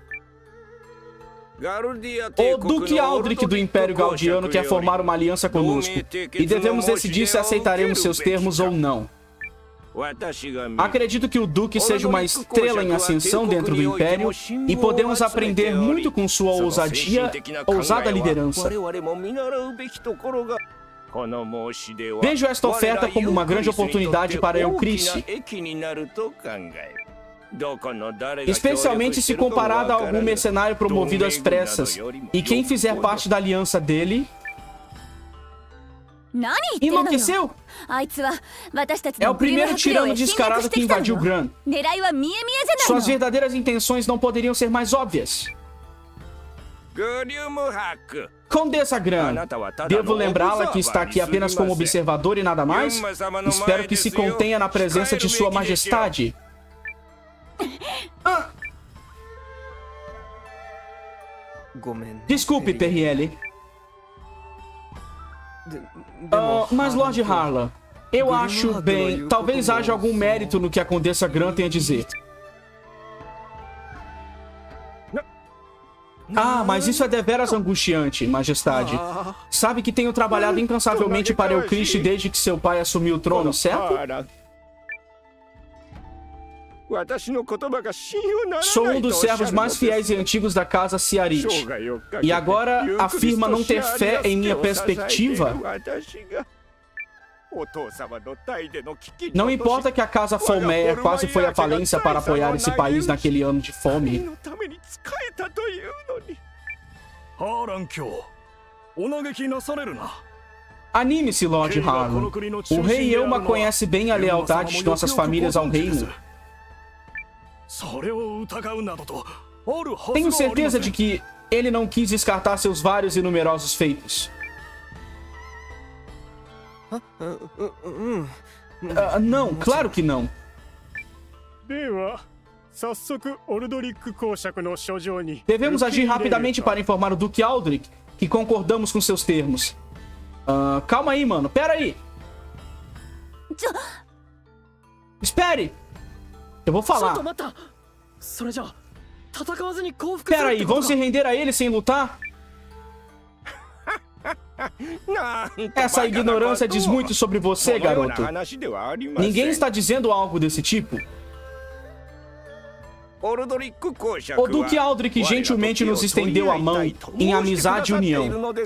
O Duque Aldrich do Império Gaudiano quer formar uma aliança conosco, e devemos decidir se aceitaremos seus termos ou não. Acredito que o Duque seja uma estrela em ascensão dentro do Império, e podemos aprender muito com sua ousada liderança. Vejo esta oferta como uma grande oportunidade para Eucriste, especialmente se comparada a algum mercenário promovido às pressas, e quem fizer parte da aliança dele... Enlouqueceu? É o primeiro tirano descarado que invadiu Gran. Suas verdadeiras intenções não poderiam ser mais óbvias. Condessa Gran, devo lembrá-la que está aqui apenas como observador e nada mais? Espero que se contenha na presença de Sua Majestade. Desculpe, Perrielle. Mas, Lord Harlan, eu acho, bem, talvez haja algum mérito no que a Condessa Gran tem a dizer. Ah, mas isso é deveras angustiante, Majestade. Sabe que tenho trabalhado incansavelmente para Eucriste desde que seu pai assumiu o trono, certo? Sou um dos servos mais fiéis e antigos da casa Ciarite. E agora afirma não ter fé em minha perspectiva? Não importa que a casa Folmeia quase foi à falência para apoiar esse país naquele ano de fome. Anime-se, Lord Harlan. O rei Elma conhece bem a lealdade de nossas famílias ao reino. Tenho certeza de que ele não quis descartar seus vários e numerosos feitos. Não, claro que não. Devemos agir rapidamente para informar o Duque Aldrich que concordamos com seus termos. Calma aí, mano. Pera aí. Espere. Eu vou falar. Pera aí, vão se render a ele sem lutar? Essa ignorância diz muito sobre você, garoto. Ninguém está dizendo algo desse tipo. O Duque Aldrich gentilmente nos estendeu a mão em amizade e união.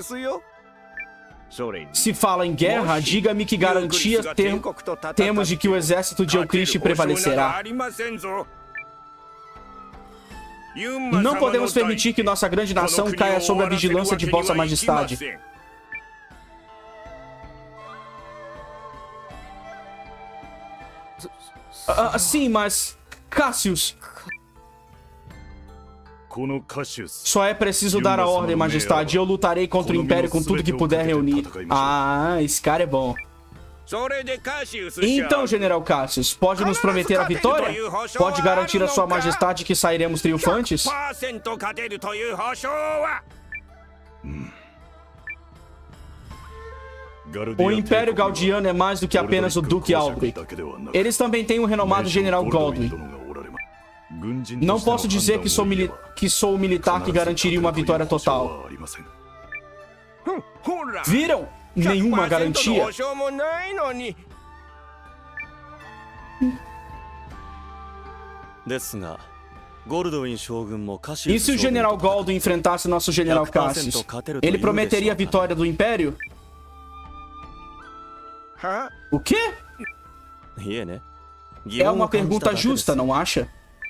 Se fala em guerra, diga-me que garantias temos de que o exército de Euclide prevalecerá. Não podemos permitir que nossa grande nação caia sob a vigilância de Vossa Majestade. Sim, mas... Cassius... Só é preciso dar a ordem, Majestade, e eu lutarei contra o Império com tudo que puder reunir. Esse cara é bom. Então, General Cassius, pode nos prometer a vitória? Pode garantir a Sua Majestade que sairemos triunfantes? O Império Galdiano é mais do que apenas o Duque Aldrich. Eles também têm um renomado General Godwyn. Não posso dizer que sou o militar que garantiria uma vitória total. Viram? Nenhuma garantia. E se o General Goldwyn enfrentasse nosso General Cassius? Ele prometeria a vitória do Império? O quê? É uma pergunta justa, não acha?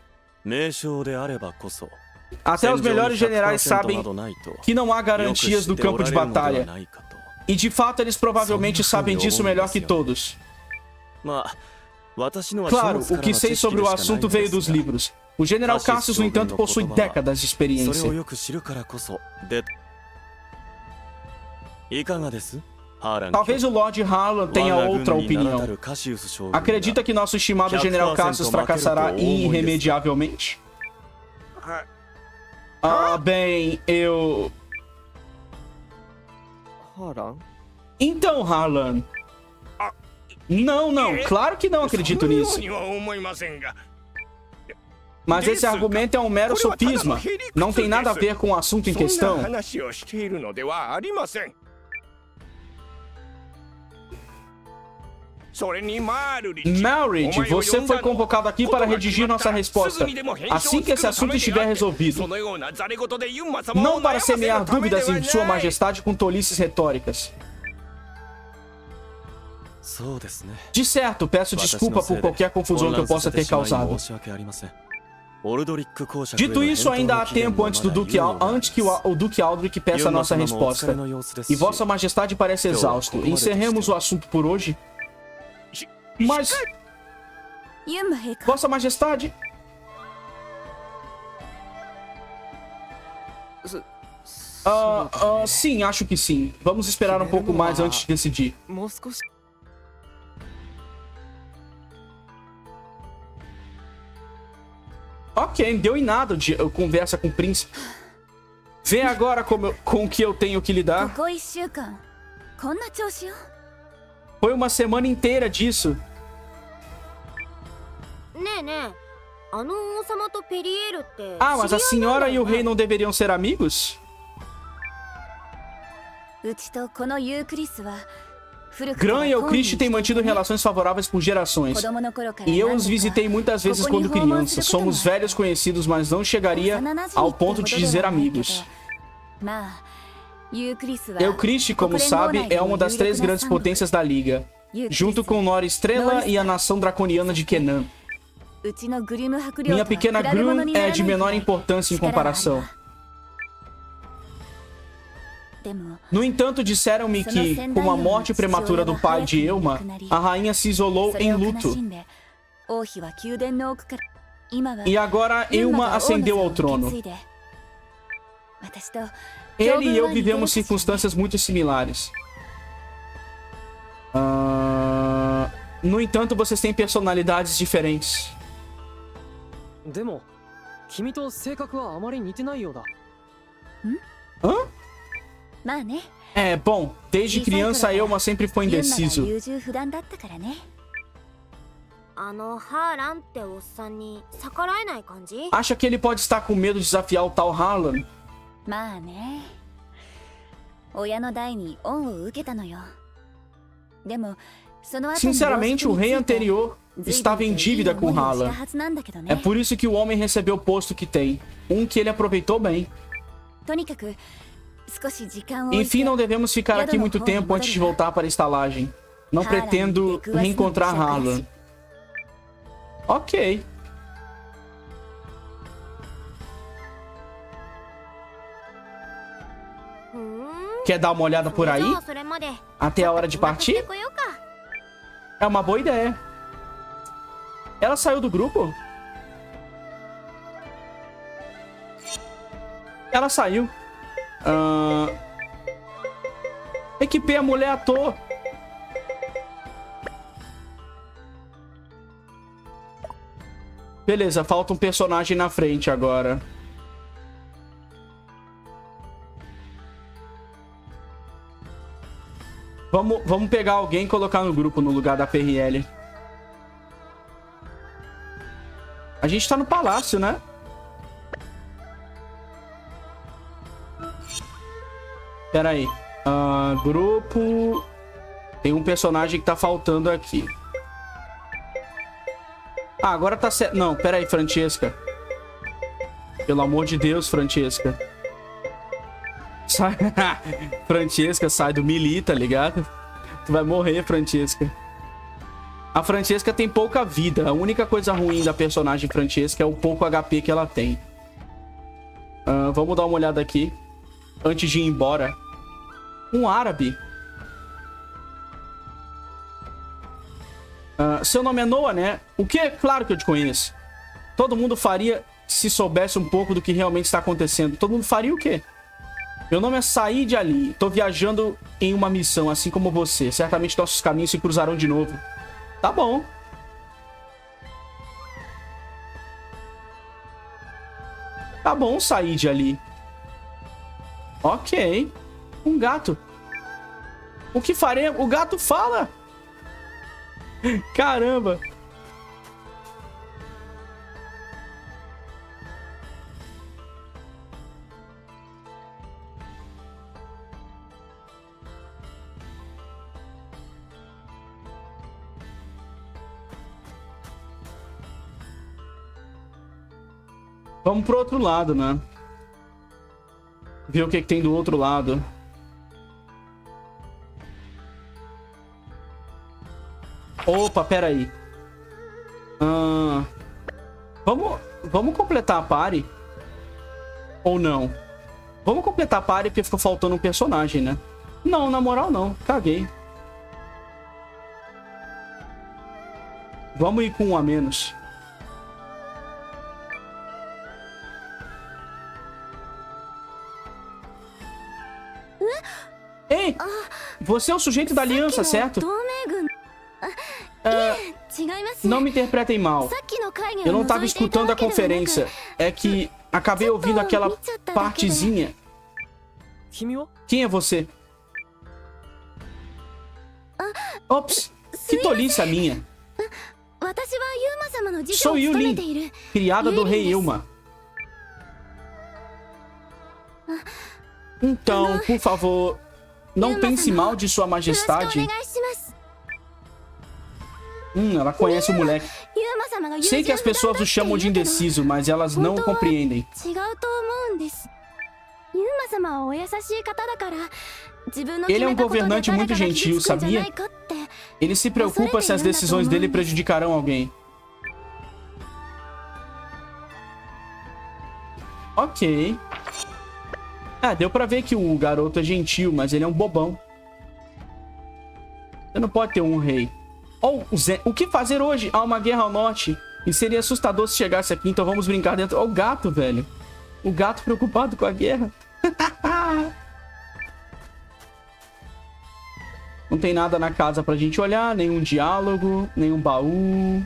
Até os melhores generais sabem que não há garantias no campo de batalha. E de fato eles provavelmente sabem disso melhor que todos. Claro, o que sei sobre o assunto veio dos livros. O General Cassius, no entanto, possui décadas de experiência. Talvez o Lord Harlan tenha outra opinião. Acredita que nosso estimado General Cassius fracassará irremediavelmente? Bem, eu... Então, Harlan... Não, claro que não acredito nisso. Mas esse argumento é um mero sofisma. Não tem nada a ver com o assunto em questão. Malrid, você foi convocado aqui para redigir nossa resposta, assim que esse assunto estiver resolvido. Não para semear dúvidas em Sua Majestade com tolices retóricas. De certo, peço desculpa por qualquer confusão que eu possa ter causado. Dito isso, ainda há tempo antes que o Duque Aldrich peça a nossa resposta. E Vossa Majestade parece exausto. Encerremos o assunto por hoje. Mas... Vossa Majestade... sim, acho que sim. Vamos esperar um pouco mais antes de decidir. Ok, não deu em nada de conversa com o príncipe. Vê agora com o que eu tenho que lidar. Foi uma semana inteira disso. Mas a senhora e o rei não deveriam ser amigos? Gran e Euclide têm mantido relações favoráveis por gerações. E eu os visitei muitas vezes quando criança. Somos velhos conhecidos, mas não chegaria ao ponto de dizer amigos. Euclide, como sabe, é uma das 3 grandes potências da Liga, junto com Nora Estrela e a nação draconiana de Kenan. Minha pequena Grun é de menor importância em comparação. No entanto, disseram-me que, com a morte prematura do pai de Euma, a rainha se isolou em luto. E agora Euma ascendeu ao trono. Ele e eu vivemos circunstâncias muito similares. No entanto, vocês têm personalidades diferentes. Hã? É, bom, desde criança Euma sempre foi indeciso. Acha que ele pode estar com medo de desafiar o tal Harlan? Sinceramente, o rei anterior estava em dívida com Harlan. É por isso que o homem recebeu o posto que tem. Um que ele aproveitou bem. Enfim, não devemos ficar aqui muito tempo antes de voltar para a estalagem. Não pretendo reencontrar Harlan. Ok. Quer dar uma olhada por aí? Até a hora de partir? É uma boa ideia. Ela saiu do grupo? Ela saiu. Equipei a mulher à toa. Beleza, falta um personagem na frente agora. Vamos pegar alguém e colocar no grupo no lugar da PRL. A gente tá no palácio, né? Pera aí. Grupo... Tem um personagem que tá faltando aqui. Ah, agora tá certo. Não, pera aí, Francesca. Pelo amor de Deus, Francesca. Sai. Francesca, sai do melee, tá ligado? Tu vai morrer, Francesca. A Francesca tem pouca vida. A única coisa ruim da personagem Francesca é o pouco HP que ela tem. Vamos dar uma olhada aqui. Antes de ir embora. Um árabe. Seu nome é Noah, né? O que? Claro que eu te conheço. Todo mundo faria se soubesse um pouco do que realmente está acontecendo. Todo mundo faria o quê? Meu nome é Said Ali. Tô viajando em uma missão, assim como você. Certamente nossos caminhos se cruzarão de novo. Tá bom. Tá bom, Said Ali. Ok. Um gato. O que faremos? O gato fala. Caramba. Vamos pro outro lado, né? Ver o que tem do outro lado. Opa, pera aí. Vamos completar a party? Ou não? Vamos completar a party porque ficou faltando um personagem, né? Não, na moral não. Caguei. Vamos ir com um a menos. Ei! Você é o sujeito da aliança, certo? Não me interpretem mal. Eu não estava escutando a conferência. É que acabei ouvindo aquela partezinha. Quem é você? Ops, que tolice a minha. Sou Yulin, criada do rei Euma. Então, por favor, não pense mal de sua majestade. Ela conhece o moleque. Sei que as pessoas o chamam de indeciso, mas elas não o compreendem. Ele é um governante muito gentil, sabia? Ele se preocupa se as decisões dele prejudicarão alguém. Ok. Ah, deu pra ver que o garoto é gentil, mas ele é um bobão. Você não pode ter um rei. Oh, o que fazer hoje? Há uma guerra ao norte. E seria assustador se chegasse aqui, então vamos brincar dentro. Oh, o gato, velho. O gato preocupado com a guerra. Não tem nada na casa pra gente olhar. Nenhum diálogo, nenhum baú.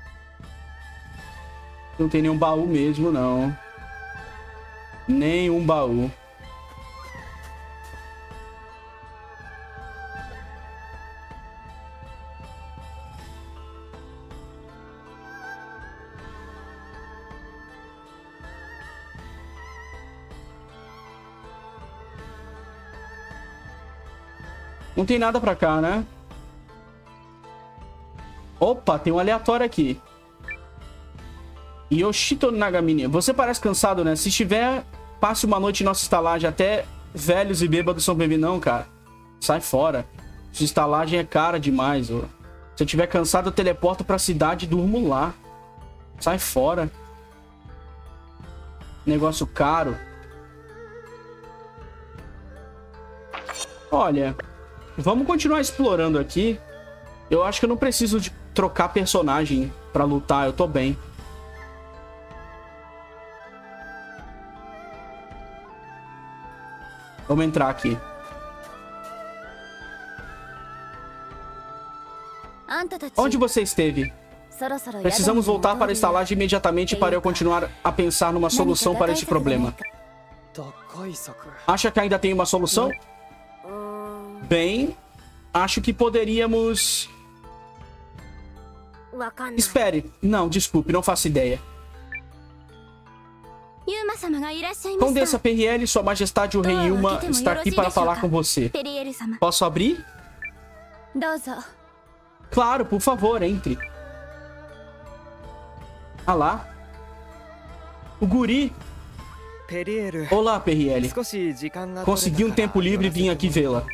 Não tem nenhum baú mesmo, não. Nenhum baú. Não tem nada pra cá, né? Opa, tem um aleatório aqui. Yoshito Nagamine. Você parece cansado, né? Se estiver, passe uma noite em nossa estalagem. Até velhos e bêbados são bem-vindos. Não, cara. Sai fora. Sua estalagem é cara demais, ó. Se eu estiver cansado, eu teleporto pra cidade e durmo lá. Sai fora. Negócio caro. Olha... Vamos continuar explorando aqui. Eu acho que eu não preciso de trocar personagem pra lutar. Eu tô bem. Vamos entrar aqui. Onde você esteve? Precisamos voltar para a estalagem imediatamente para eu continuar a pensar numa solução para este problema. Acha que ainda tem uma solução? Bem, acho que poderíamos... Espere. Não, desculpe, não faço ideia. Condessa Periele, Sua Majestade o Rei Yuma está aqui para falar com você. Posso abrir? Claro, por favor, entre. Ah lá. O guri. Olá, Periele. Consegui um tempo livre e vim aqui vê-la.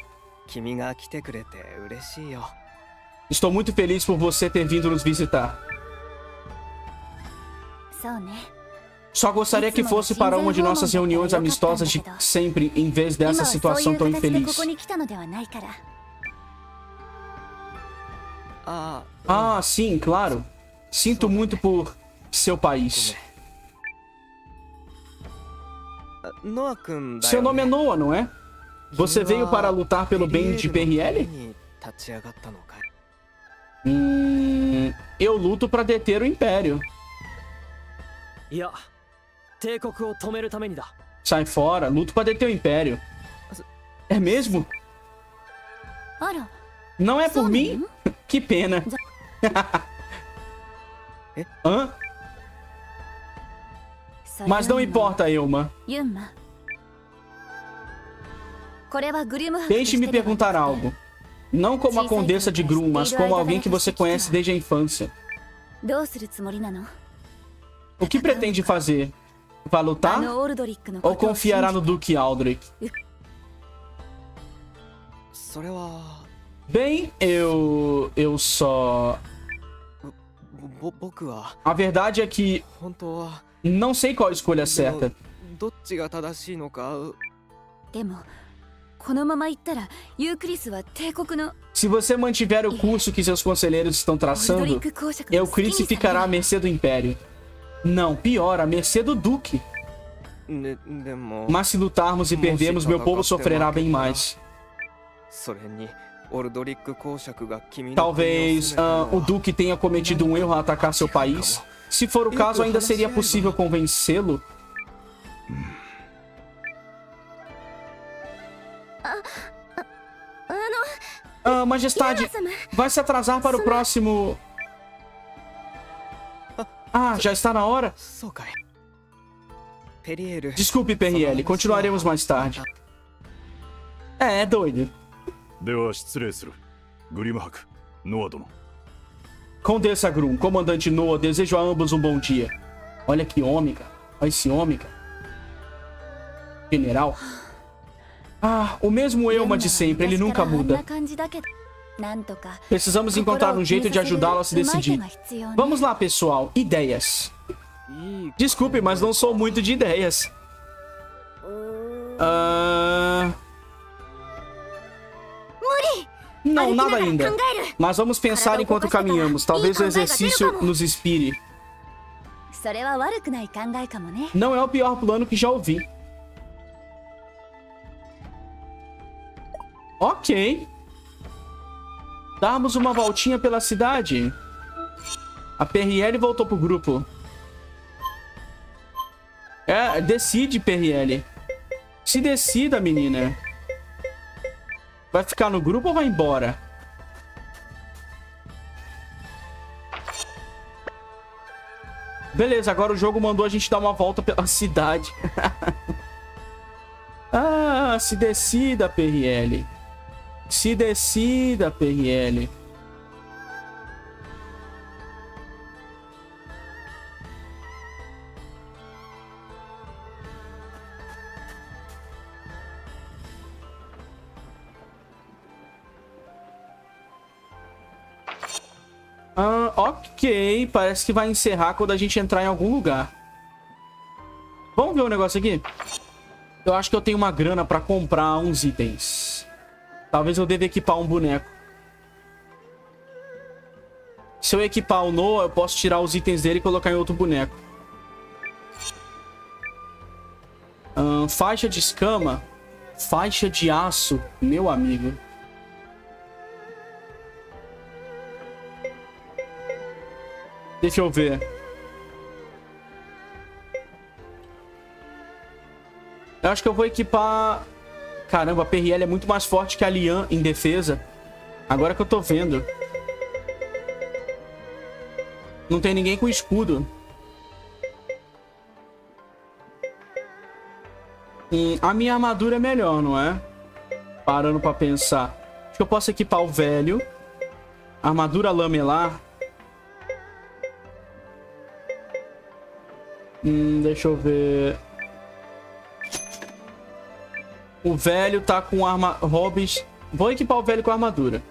Estou muito feliz por você ter vindo nos visitar. Só gostaria que fosse para uma de nossas reuniões amistosas de sempre, em vez dessa situação tão infeliz. Ah, sim, claro. Sinto muito por seu país. Seu nome é Noah, não é? Você veio para lutar pelo bem de Periele? Eu luto para deter o Império. Sai fora, luto para deter o Império. É mesmo? Não é por mim? Que pena. Hã? Mas não importa, Yuma. Deixe-me perguntar algo. Não como a Condessa de Grum, mas como alguém que você conhece desde a infância. O que pretende fazer? Vai lutar? Ou confiará no Duque Aldrich? Bem, eu só... A verdade é que... Não sei qual a escolha certa. Se você mantiver o curso que seus conselheiros estão traçando, Euclides ficará à mercê do Império. Não, pior, à mercê do Duque. Mas se lutarmos e perdermos, meu povo sofrerá bem mais. Talvez o Duque tenha cometido um erro ao atacar seu país. Se for o caso, ainda seria possível convencê-lo. Majestade, vai se atrasar para o próximo... Ah, já está na hora? Desculpe, Periele, continuaremos mais tarde. É doido. Condessa Grum, comandante Noah, desejo a ambos um bom dia. Olha que homem, cara. Olha esse homem, cara. General. Ah, o mesmo Yuma de sempre, ele nunca muda. Precisamos encontrar um jeito de ajudá-lo a se decidir. Vamos lá, pessoal. Ideias. Desculpe, mas não sou muito de ideias. Não, nada ainda. Mas vamos pensar enquanto caminhamos. Talvez o exercício nos inspire. Não é o pior plano que já ouvi. Ok. Darmos uma voltinha pela cidade. A PRL voltou pro grupo. Decide, PRL. Se decida, menina. Vai ficar no grupo ou vai embora? Beleza, agora o jogo mandou a gente dar uma volta pela cidade. Ah, se decida, PRL. Se decida, PRL. Ok, parece que vai encerrar quando a gente entrar em algum lugar. Vamos ver um negócio aqui? Eu acho que eu tenho uma grana pra comprar uns itens. Talvez eu deva equipar um boneco. Se eu equipar o Noah, eu posso tirar os itens dele e colocar em outro boneco. Faixa de escama. Faixa de aço, meu amigo. Deixa eu ver. Eu acho que eu vou equipar... Caramba, a PRL é muito mais forte que a Lian em defesa. Agora que eu tô vendo. Não tem ninguém com escudo. A minha armadura é melhor, não é? Parando pra pensar. Acho que eu posso equipar o velho. Armadura lamelar. Deixa eu ver. O velho tá com arma... Hobbes. Vou equipar o velho com armadura.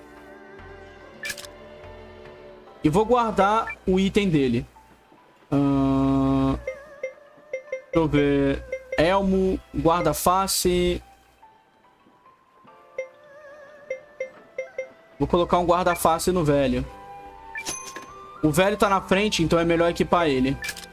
E vou guardar o item dele. Deixa eu ver. Elmo, guarda-face. Vou colocar um guarda-face no velho. O velho tá na frente, então é melhor equipar ele.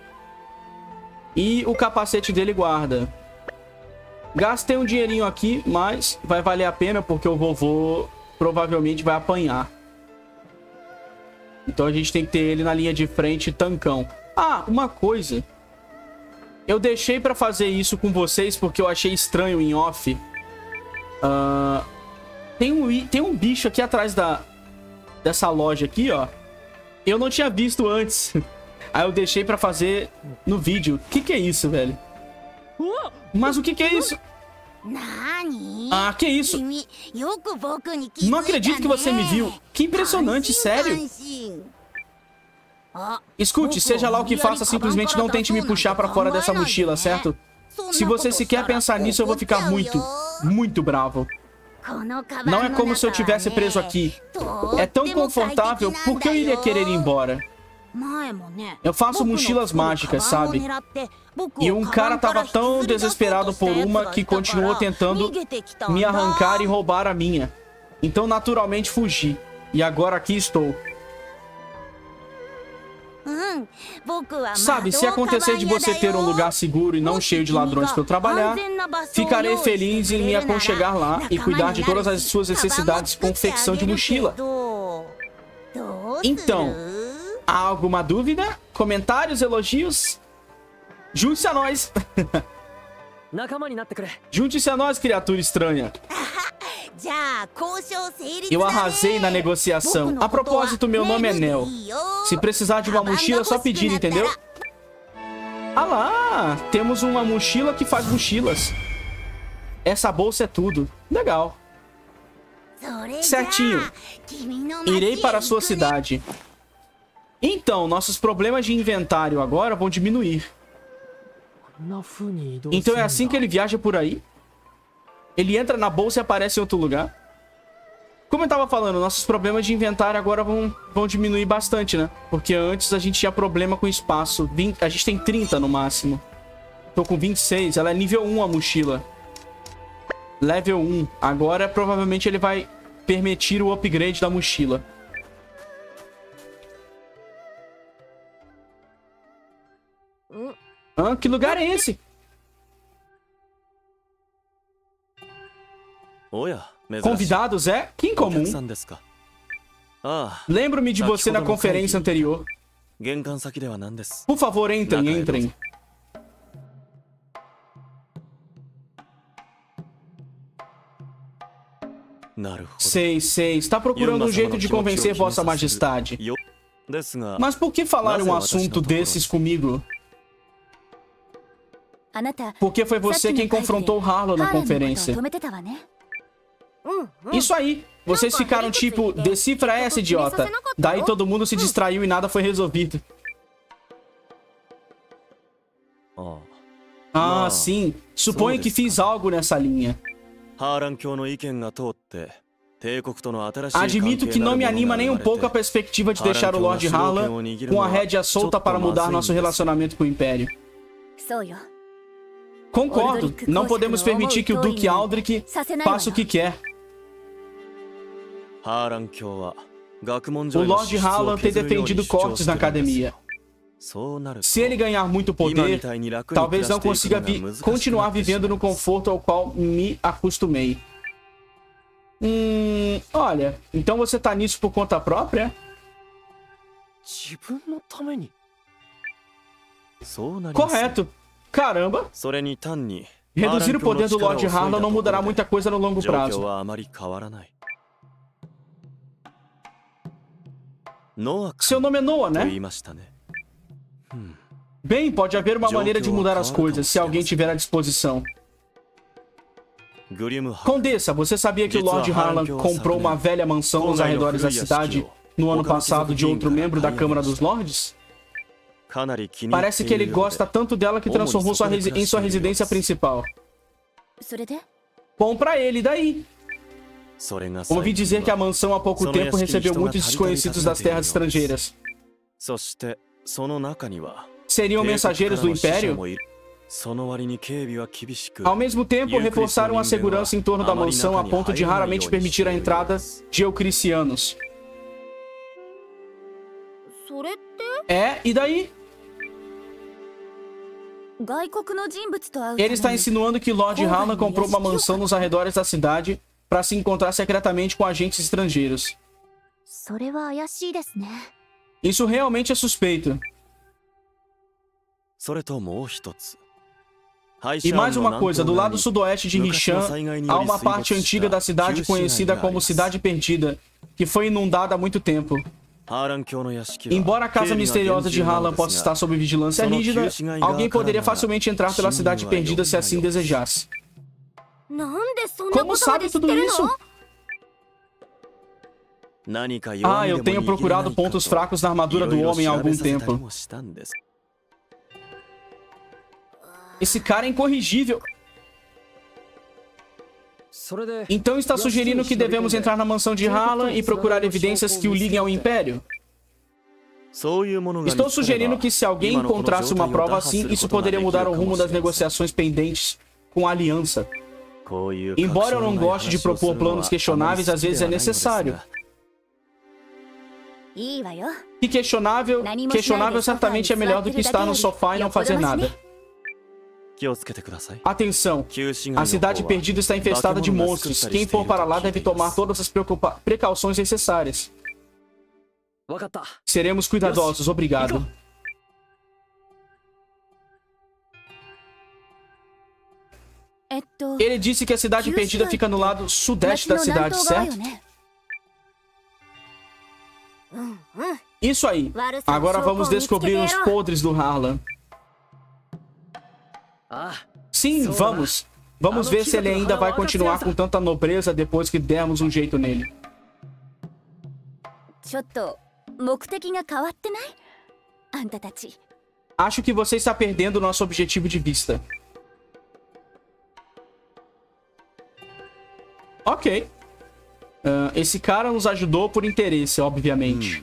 E o capacete dele guarda. Gastei um dinheirinho aqui, mas vai valer a pena porque o vovô provavelmente vai apanhar. Então a gente tem que ter ele na linha de frente, tancão. Ah, uma coisa. Eu deixei pra fazer isso com vocês porque eu achei estranho em off. Tem um bicho aqui atrás dessa loja aqui, ó. Eu não tinha visto antes. Aí eu deixei pra fazer no vídeo. O que é isso, velho? Mas o que é isso? Ah, que isso? Não acredito que você me viu. Que impressionante, sério. Escute, seja lá o que faça, simplesmente não tente me puxar pra fora dessa mochila, certo? Se você sequer pensar nisso, eu vou ficar muito, muito bravo. Não é como se eu tivesse preso aqui. É tão confortável, por que eu iria querer ir embora? Eu faço mochilas mágicas, sabe? E um cara tava tão desesperado por uma que continuou tentando me arrancar e roubar a minha. Então, naturalmente, fugi. E agora aqui estou. Sabe, se acontecer de você ter um lugar seguro e não cheio de ladrões para eu trabalhar, ficarei feliz em me aconchegar lá e cuidar de todas as suas necessidades de confecção de mochila. Então, há alguma dúvida? Comentários, elogios? Junte-se a nós! Junte-se a nós, criatura estranha! Eu arrasei na negociação. A propósito, meu nome é Nel. Se precisar de uma mochila, é só pedir, entendeu? Ah lá! Temos uma mochila que faz mochilas. Essa bolsa é tudo. Legal. Certinho. Irei para a sua cidade. Então, nossos problemas de inventário agora vão diminuir. Então é assim que ele viaja por aí? Ele entra na bolsa e aparece em outro lugar? Como eu tava falando, nossos problemas de inventário agora vão diminuir bastante, né? Porque antes a gente tinha problema com espaço. A gente tem 30 no máximo. Tô com 26. Ela é nível 1 a mochila. Level 1. Agora provavelmente ele vai permitir o upgrade da mochila. Que lugar é esse? Convidados, é? Que incomum. Lembro-me de você na conferência anterior. Por favor, entrem, entrem. Sei. Está procurando um jeito de convencer Vossa Majestade. Mas por que falar um assunto desses comigo? Porque foi você quem confrontou Harlan na conferência. Isso aí. Vocês ficaram tipo, decifra essa, idiota. Daí todo mundo se distraiu e nada foi resolvido. Ah, sim. Suponho que fiz algo nessa linha. Admito que não me anima nem um pouco a perspectiva de deixar o Lord Harlan com a rédea solta para mudar nosso relacionamento com o Império. Concordo. Não podemos permitir que o Duque Aldrich faça o que quer. O Lord Harlan tem defendido cortes na academia. Se ele ganhar muito poder, talvez não consiga continuar vivendo no conforto ao qual me acostumei. Olha, então você tá nisso por conta própria? Correto. Caramba. Reduzir o poder do Lord Harlan não mudará muita coisa no longo prazo. Seu nome é Noah, né? Bem, pode haver uma maneira de mudar as coisas, se alguém tiver à disposição. Condessa, você sabia que o Lord Harlan comprou uma velha mansão nos arredores da cidade no ano passado de outro membro da Câmara dos Lordes? Parece que ele gosta tanto dela que transformou em sua residência principal. Bom pra ele, daí? Ouvi dizer que a mansão há pouco tempo recebeu muitos desconhecidos das terras estrangeiras. Seriam mensageiros do Império? Ao mesmo tempo, reforçaram a segurança em torno da mansão a ponto de raramente permitir a entrada de eucricianos. E daí? Ele está insinuando que Lord Harlan comprou uma mansão nos arredores da cidade para se encontrar secretamente com agentes estrangeiros. Isso realmente é suspeito. E mais uma coisa, do lado sudoeste de Rishan, há uma parte antiga da cidade conhecida como Cidade Perdida, que foi inundada há muito tempo. Embora a casa misteriosa de Harlan possa estar sob vigilância rígida, alguém poderia facilmente entrar pela Cidade Perdida se assim desejasse. Como sabe tudo isso? Eu tenho procurado pontos fracos na armadura do homem há algum tempo. Esse cara é incorrigível. Então está sugerindo que devemos entrar na mansão de Harlan e procurar evidências que o liguem ao Império? Estou sugerindo que se alguém encontrasse uma prova assim, isso poderia mudar o rumo das negociações pendentes com a Aliança. Embora eu não goste de propor planos questionáveis, às vezes é necessário. E questionável certamente é melhor do que estar no sofá e não fazer nada. Atenção, a Cidade Perdida está infestada de monstros. Quem for para lá deve tomar todas as precauções necessárias. Seremos cuidadosos, obrigado. Ele disse que a Cidade Perdida fica no lado sudeste da cidade, certo? Isso aí. Agora vamos descobrir os podres do Harlan. Sim, vamos. Vamos ver se ele ainda vai continuar com tanta nobreza depois que dermos um jeito nele. Acho que você está perdendo o nosso objetivo de vista. Ok. Esse cara nos ajudou por interesse, obviamente.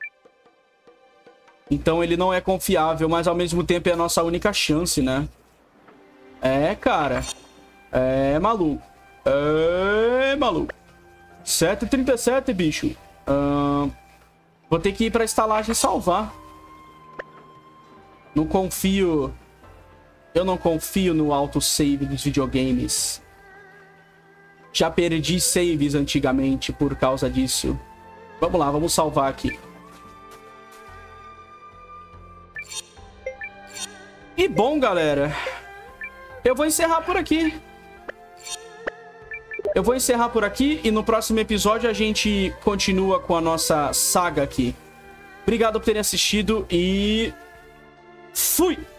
Então ele não é confiável, mas ao mesmo tempo é a nossa única chance, né? Cara. É maluco. É maluco. 7h37, bicho. Vou ter que ir pra estalagem salvar. Não confio... Eu não confio no autosave dos videogames. Já perdi saves antigamente por causa disso. Vamos lá, vamos salvar aqui. E bom, galera, eu vou encerrar por aqui. Eu vou encerrar por aqui e no próximo episódio a gente continua com a nossa saga aqui. Obrigado por terem assistido e... fui!